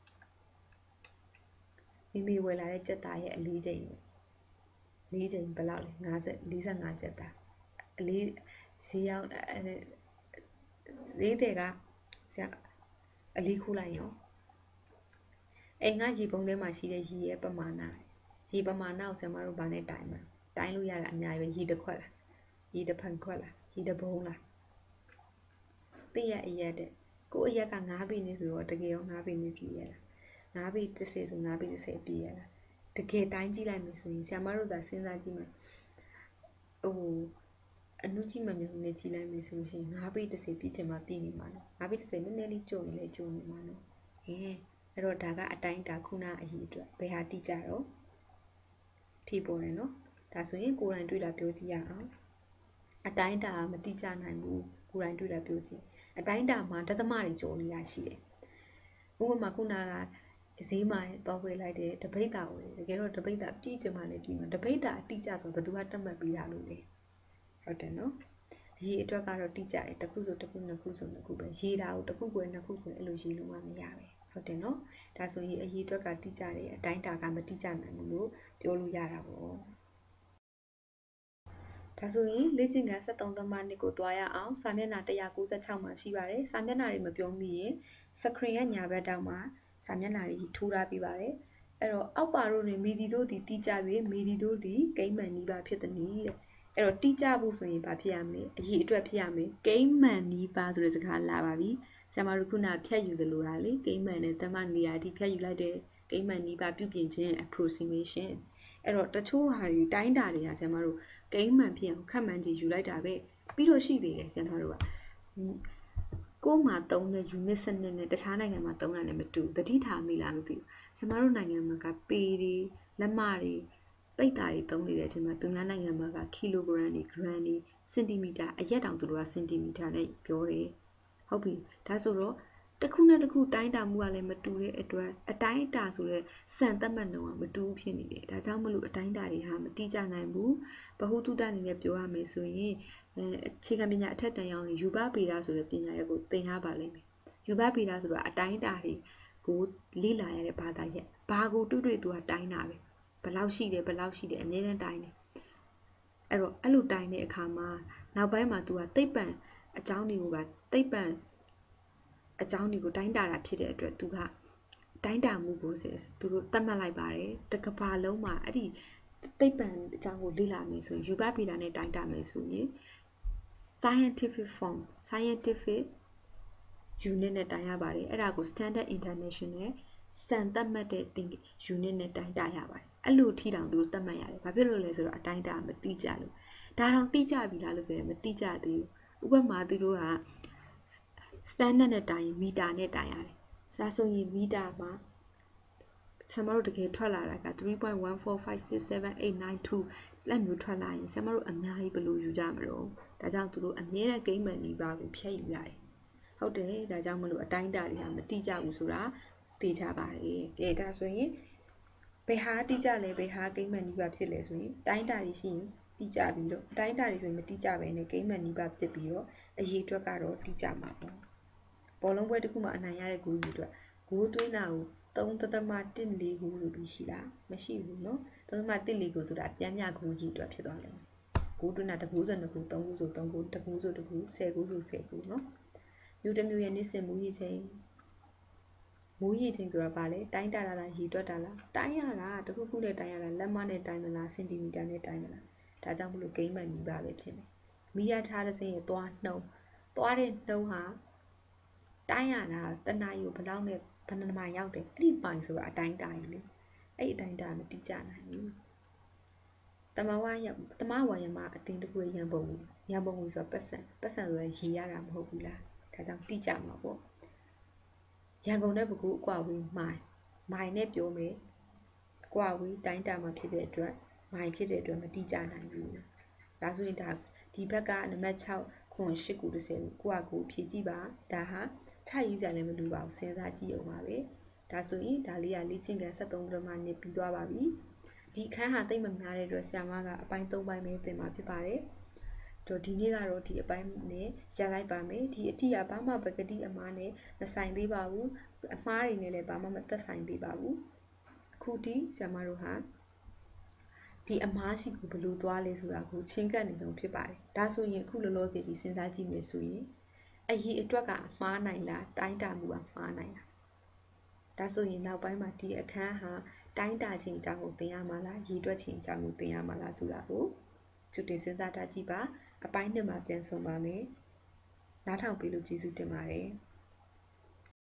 မိမိဝယ်လာတဲ့ကြက်သားရဲ့အလေးချိန်လေးချိန်ဘယ်လောက်လဲ50 45ကြက်သားအလေးဈေးရောက်ဈေးတွေကဆရာအလေးခိုးလိုက်ရောအိမ်ကရေပုံးထဲမှာရှိတဲ့ရေရဲ့ပမာဏရေပမာဏကိုဆရာမတို့ဗာနဲ့တိုင်းမှာတိုင်းလို့ရတာအများကြီးပဲရေတစ်ခွက်လားရေတစ်ဖန်ခွက်လားရေတစ်ပုံးလားသိရအရက်တဲ့ကိုအရက်ကငါးပေနေဆိုတော့တကယ်ရောငါးပေနေပြည့်ရလားငါးပေတစ်ဆယ်ဆိုငါးပေတစ်ဆယ်ပြည့်ရလားတကယ်တိုင်းကြည့်လိုက်မယ်ဆိုရင်ဆရာမတို့သာစဉ်းစားကြည့်မယ်ဟိုအနုကြည့်မှမျိုးနဲ့ကြည့်လိုက်မယ်ဆိုရင်ငါးပေတစ်ဆယ်ပြည့်ချင်မှပြည့်နေမှာနော်ငါးပေတစ်ဆယ်နည်းနည်းလေးကျုံနေလေကျုံနေမှာနော်ဟင်းအဲ့တော့ဒါကအတိုင်းဒါခုနအရေးအတွက်ဘယ်ဟာတိကျတော့ဖြေပေါ်တယ်နော်ဒါဆိုရင်ကိုယ်တိုင်တွေ့တာပြောကြည့်ရအောင်အတိုင်းဒါမတိကျနိုင်ဘူးကိုယ်တိုင်တွေ့တာပြောကြည့်အတိုင်းဒါမှာဒသမတွေကျော်နေတာရှိတယ်ဥပမာခုနကဈေးမှာတော့ဝယ်လိုက်တယ်တပိတ်တာဝယ်တကယ်တော့တပိတ်တာပြည့်ချင်မှလည်းပြည့်မှာတပိတ်တာအတိကျဆိုဘယ်သူကတတ်မှတ်ပေးတာလို့လဲဟုတ်တယ်နော်ရေအတွက်ကတော့တိကျတယ်တစ်ခုဆိုတစ်ခုနှစ်ခုဆိုနှစ်ခုပဲရေတာကိုတစ်ခုကိုနှစ်ခုကိုအဲ့လိုရေလို့မှမရပဲဟုတ်တယ်နော်ဒါဆိုရင်အရေအတွက်ကတိကျတယ်အတိုင်းတာကမတိကျနိုင်ဘူးလို့ပြောလို့ရတာပေါ့ဒါဆိုရင်လေ့ကျင့်ခန်းဆက်သုံးသမနှစ်ကိုတွားရအောင်စာမျက်နှာone ninety-sixမှာရှိပါတယ်စာမျက်နှာတွေမပြောမိရင်စခရင်ရဲ့ညာဘက်တောက်မှာစာမျက်နှာတွေထိုးထားပေးပါတယ်အဲ့တော့အောက်ပါတို့တွင်မိဒီတို့သည်တိကျ၍မိဒီတို့သည်ကိန်းမှန်နီးပါးဖြစ်သည်တဲ့အဲ့တော့တိကျဖို့ဆိုရင်ဘာဖြစ်ရမလဲအရေးအတွက်ဖြစ်ရမယ်ကိန်းမှန်နီးပါးဆိုတဲ့စကားလာပါပြီဆရာမတို့ခုနဖြတ်ယူသလိုဟာလေကိန်းမှန်နဲ့သမနေရာဒီဖြတ်ယူလိုက်တဲ့ကိန်းမှန်နီးပါးပြုပြင်ခြင်း approximation အဲ့တော့တချို့ဟာတွေတိုင်းတာတွေကဆရာမတို့ကိန်းမှန်ဖြစ်အောင်ခက်မှန်ကြည့်ယူလိုက်တာပဲပြီးလို့ရှိသေးတယ်ဆရာမတို့ကကိုယ်မှာသုံးတဲ့ unit စနစ်နဲ့တခြားနိုင်ငံမှာသုံးတာနဲ့မတူသတိထားမိလားမသိဘူးဆရာမတို့နိုင်ငံမှာကပေတွေလက်မတွေပိတ်တာတွေသုံးနေတဲ့အချိန်မှာသူများနိုင်ငံမှာကကီလိုဂရမ်တွေဂရမ်တွေစင်တီမီတာအရက်တောင်သူတို့ကစင်တီမီတာနဲ့ပြောတယ်ဟုတ်ပြီဒါဆိုတော့တစ်ခုနဲ့တစ်ခုတိုင်းတာမှုကလည်းမတူတဲ့အတွက်အတိုင်းအတာဆိုတဲ့စံသတ်မှတ်နှုန်းကမတူဘူးဖြစ်နေတယ်ဒါကြောင့်မလို့အတိုင်းအတာတွေဟာမတိကျနိုင်ဘူးဗဟုသုတအနေနဲ့ပြောရမယ်ဆိုရင်အခြေခံပညာအထက်တန်းရောက်ရင်ယူဘဗေဒဆိုတဲ့ပညာရပ်ကိုသင်ထားပါလိမ့်မယ်ယူဘဗေဒဆိုတော့အတိုင်းအတာတွေကိုလေ့လာရတဲ့ဘာသာရပ်ဘာကိုတွေ့တွေ့သူကတိုင်းတာပဲဘယ်လောက်ရှိတယ်ဘယ်လောက်ရှိတယ်အမြဲတမ်းတိုင်းတယ်အဲ့တော့အဲ့လိုတိုင်းတဲ့အခါမှာနောက်ပိုင်းမှာသူကသိပ္ပံအကြောင်းတွေကိုပါသိပ္ပံအကြောင်းတွေကိုတိုင်းတာတာဖြစ်တဲ့အတွက်သူကတိုင်းတာမှုကိုသူတို့သတ်မှတ်လိုက်ပါတယ်တကဘာလုံးမှာအဲ့ဒီသိပ္ပံအကြောင်းကိုလေ့လာမယ်ဆိုရင်ယူဘဗေဒနဲ့တိုင်းတာမယ်ဆိုရင် scientific form scientific unit နဲ့တိုင်းရပါတယ်အဲ့ဒါကို standard international စံသတ်မှတ်တဲ့ unit နဲ့တိုင်းတာရပါတယ်အဲ့လိုထီတောင်သူတို့သတ်မှတ်ရတယ်ဘာဖြစ်လို့လဲဆိုတော့အတိုင်းတာမတိကျလို့ဒါတောင်တိကျပြီလားလို့ပြောရင်မတိကျသေးဘူးဥပမာသူတို့က standard နဲ့တိုင်းမီတာနဲ့တိုင်းရတယ်စာဆိုရင်မီတာမှာဆရာမတို့တကယ်ထွက်လာတာကthree point one four five six seven eight nine two လက်မျိုးထွက်လာရင်ဆရာမတို့အများကြီးဘယ်လိုယူကြမလို့ဒါကြောင့်သူတို့အမြဲတမ်းကိန်းမှန်နီးပါးကိုဖျက်ယူရတယ်ဟုတ်တယ်ဒါကြောင့်မလို့အတိုင်းအတာတွေဟာမတိကျဘူးဆိုတာသိကြပါတယ်ကဲဒါဆိုရင်ဘယ်ဟာတိကျလဲဘယ်ဟာကိမ့်မဲ့နီးပါးဖြစ်လဲဆိုရင်တိုင်းတာတွေရှိရင်တိကျပြီးတော့တိုင်းတာတွေဆိုရင်မတိကျပဲနဲ့ကိမ့်မဲ့နီးပါးဖြစ်ပြီးတော့အရေးအတွက်ကတော့တိကျမှာပေါ့ဘောလုံးပွဲတစ်ခုမှာအနိုင်ရတဲ့ဂိုးကြီးအတွက်ဂိုးသွင်းတာကိုသုံးဒသမ တစ်လေး ဂိုးဆိုပြီးရှိတာမရှိဘူးเนาะသုံးဒသမ တစ်လေး ဂိုးဆိုတာပြန်မြဂိုးကြီးအတွက်ဖြစ်သွားတယ်ဂိုးသွင်းတာတစ်ဂိုးဆိုနှစ်ဂိုးသုံးဂိုးဆိုသုံးဂိုးတစ်ဂိုးဆိုတစ်ဂိုးဆယ်ဂိုးဆိုဆယ်ဂိုးเนาะမြို့တစ်မြို့ရဲ့နေ့စဉ်မူရည်ချိန်မူရည်ချိန်ဆိုတာဘာလဲတိုင်းတာလားရေတွက်တာလားတိုင်းရတာတခုခုနဲ့တိုင်းရတာလက်မနဲ့တိုင်းမလားစင်တီမီတာနဲ့တိုင်းမလားဒါကြောင့်မလို့ဂိမ်းမှန်နီးပါပဲဖြစ်နေမီးရထားတဲ့စင်းရဲ့သွားနှုံးသွားတဲ့နှုံးဟာတိုင်းရတာတနာရီကိုဘယ်လောက်နဲ့ဘယ်နှမိုင်ရောက်တယ်အဲ့ဒီမိုင်ဆိုတာအတိုင်းတာကြီးလေအဲ့အတိုင်းတာမတိကျနိုင်ဘူးတမဝါရတမဝါရမအတင်းတကူရံပုံရံပုံဆိုပတ်စံပတ်စံဆိုရရေရတာမဟုတ်ဘူးလားဒါကြောင့်တိကျမှာပေါ့ရန်ကုန်နဲ့ပဲခူးအကွာဝေးမိုင်မိုင်နဲ့ပြောမယ်အကွာဝေးတိုင်းတာမှာဖြစ်တဲ့အတွက်မိုင်ဖြစ်တဲ့အတွက်မတိကျနိုင်ဘူးဒါဆိုရင်ဒါဒီဘက်ကနံပါတ်၆ခွန်၈ကိုတစ်ဆယ်ကိုကိုကကိုဖြည့်ကြည့်ပါဒါဟာခြာရေးကြလည်းမလိုပါဘူးစဉ်းစားကြည့်အောင်ပါပဲဒါဆိုရင်ဒါလေးကလေ့ကျင့်ခန်းဆက်သုံးပထမနှစ်ပြီးသွားပါပြီဒီအခန်းဟာသိမ့်မများတဲ့အတွက်ဆရာမကအပိုင်း၃ပိုင်းပဲသင်မှာဖြစ်ပါတယ်တော့ဒီနေ့ကတော့ဒီအပိုင်းနဲ့ရလိုက်ပါမယ်ဒီအထိကဘာမှပကတိအမားနဲ့မဆိုင်သေးပါဘူးအမားတွေနဲ့လည်းဘာမှမသက်ဆိုင်သေးပါဘူးအခုဒီဆရာမတို့ဟာဒီအမားစီကိုဘယ်လိုသွားလဲဆိုတာကိုချင်းကပ်နေလို့ဖြစ်ပါတယ်ဒါဆိုရင်အခုလောလောဆယ်ဒီစဉ်းစားကြည့်မယ်ဆိုရင်အရေးအတွက်ကအမှားနိုင်လားတိုင်းတာမှုကမှားနိုင်လားဒါဆိုရင်နောက်ပိုင်းမှာဒီအခန်းဟာတိုင်းတာခြင်းအကြောင်းကိုသင်ရမှာလားရေတွက်ခြင်းအကြောင်းကိုသင်ရမှာလားဆိုတာကိုကြိုတင်စဉ်းစားထားကြည့်ပါအပိုင်းနှစ်မှာပြန်ဆုံပါမယ်နားထောင်ပေးလို့ကျေးဇူးတင်ပါတယ်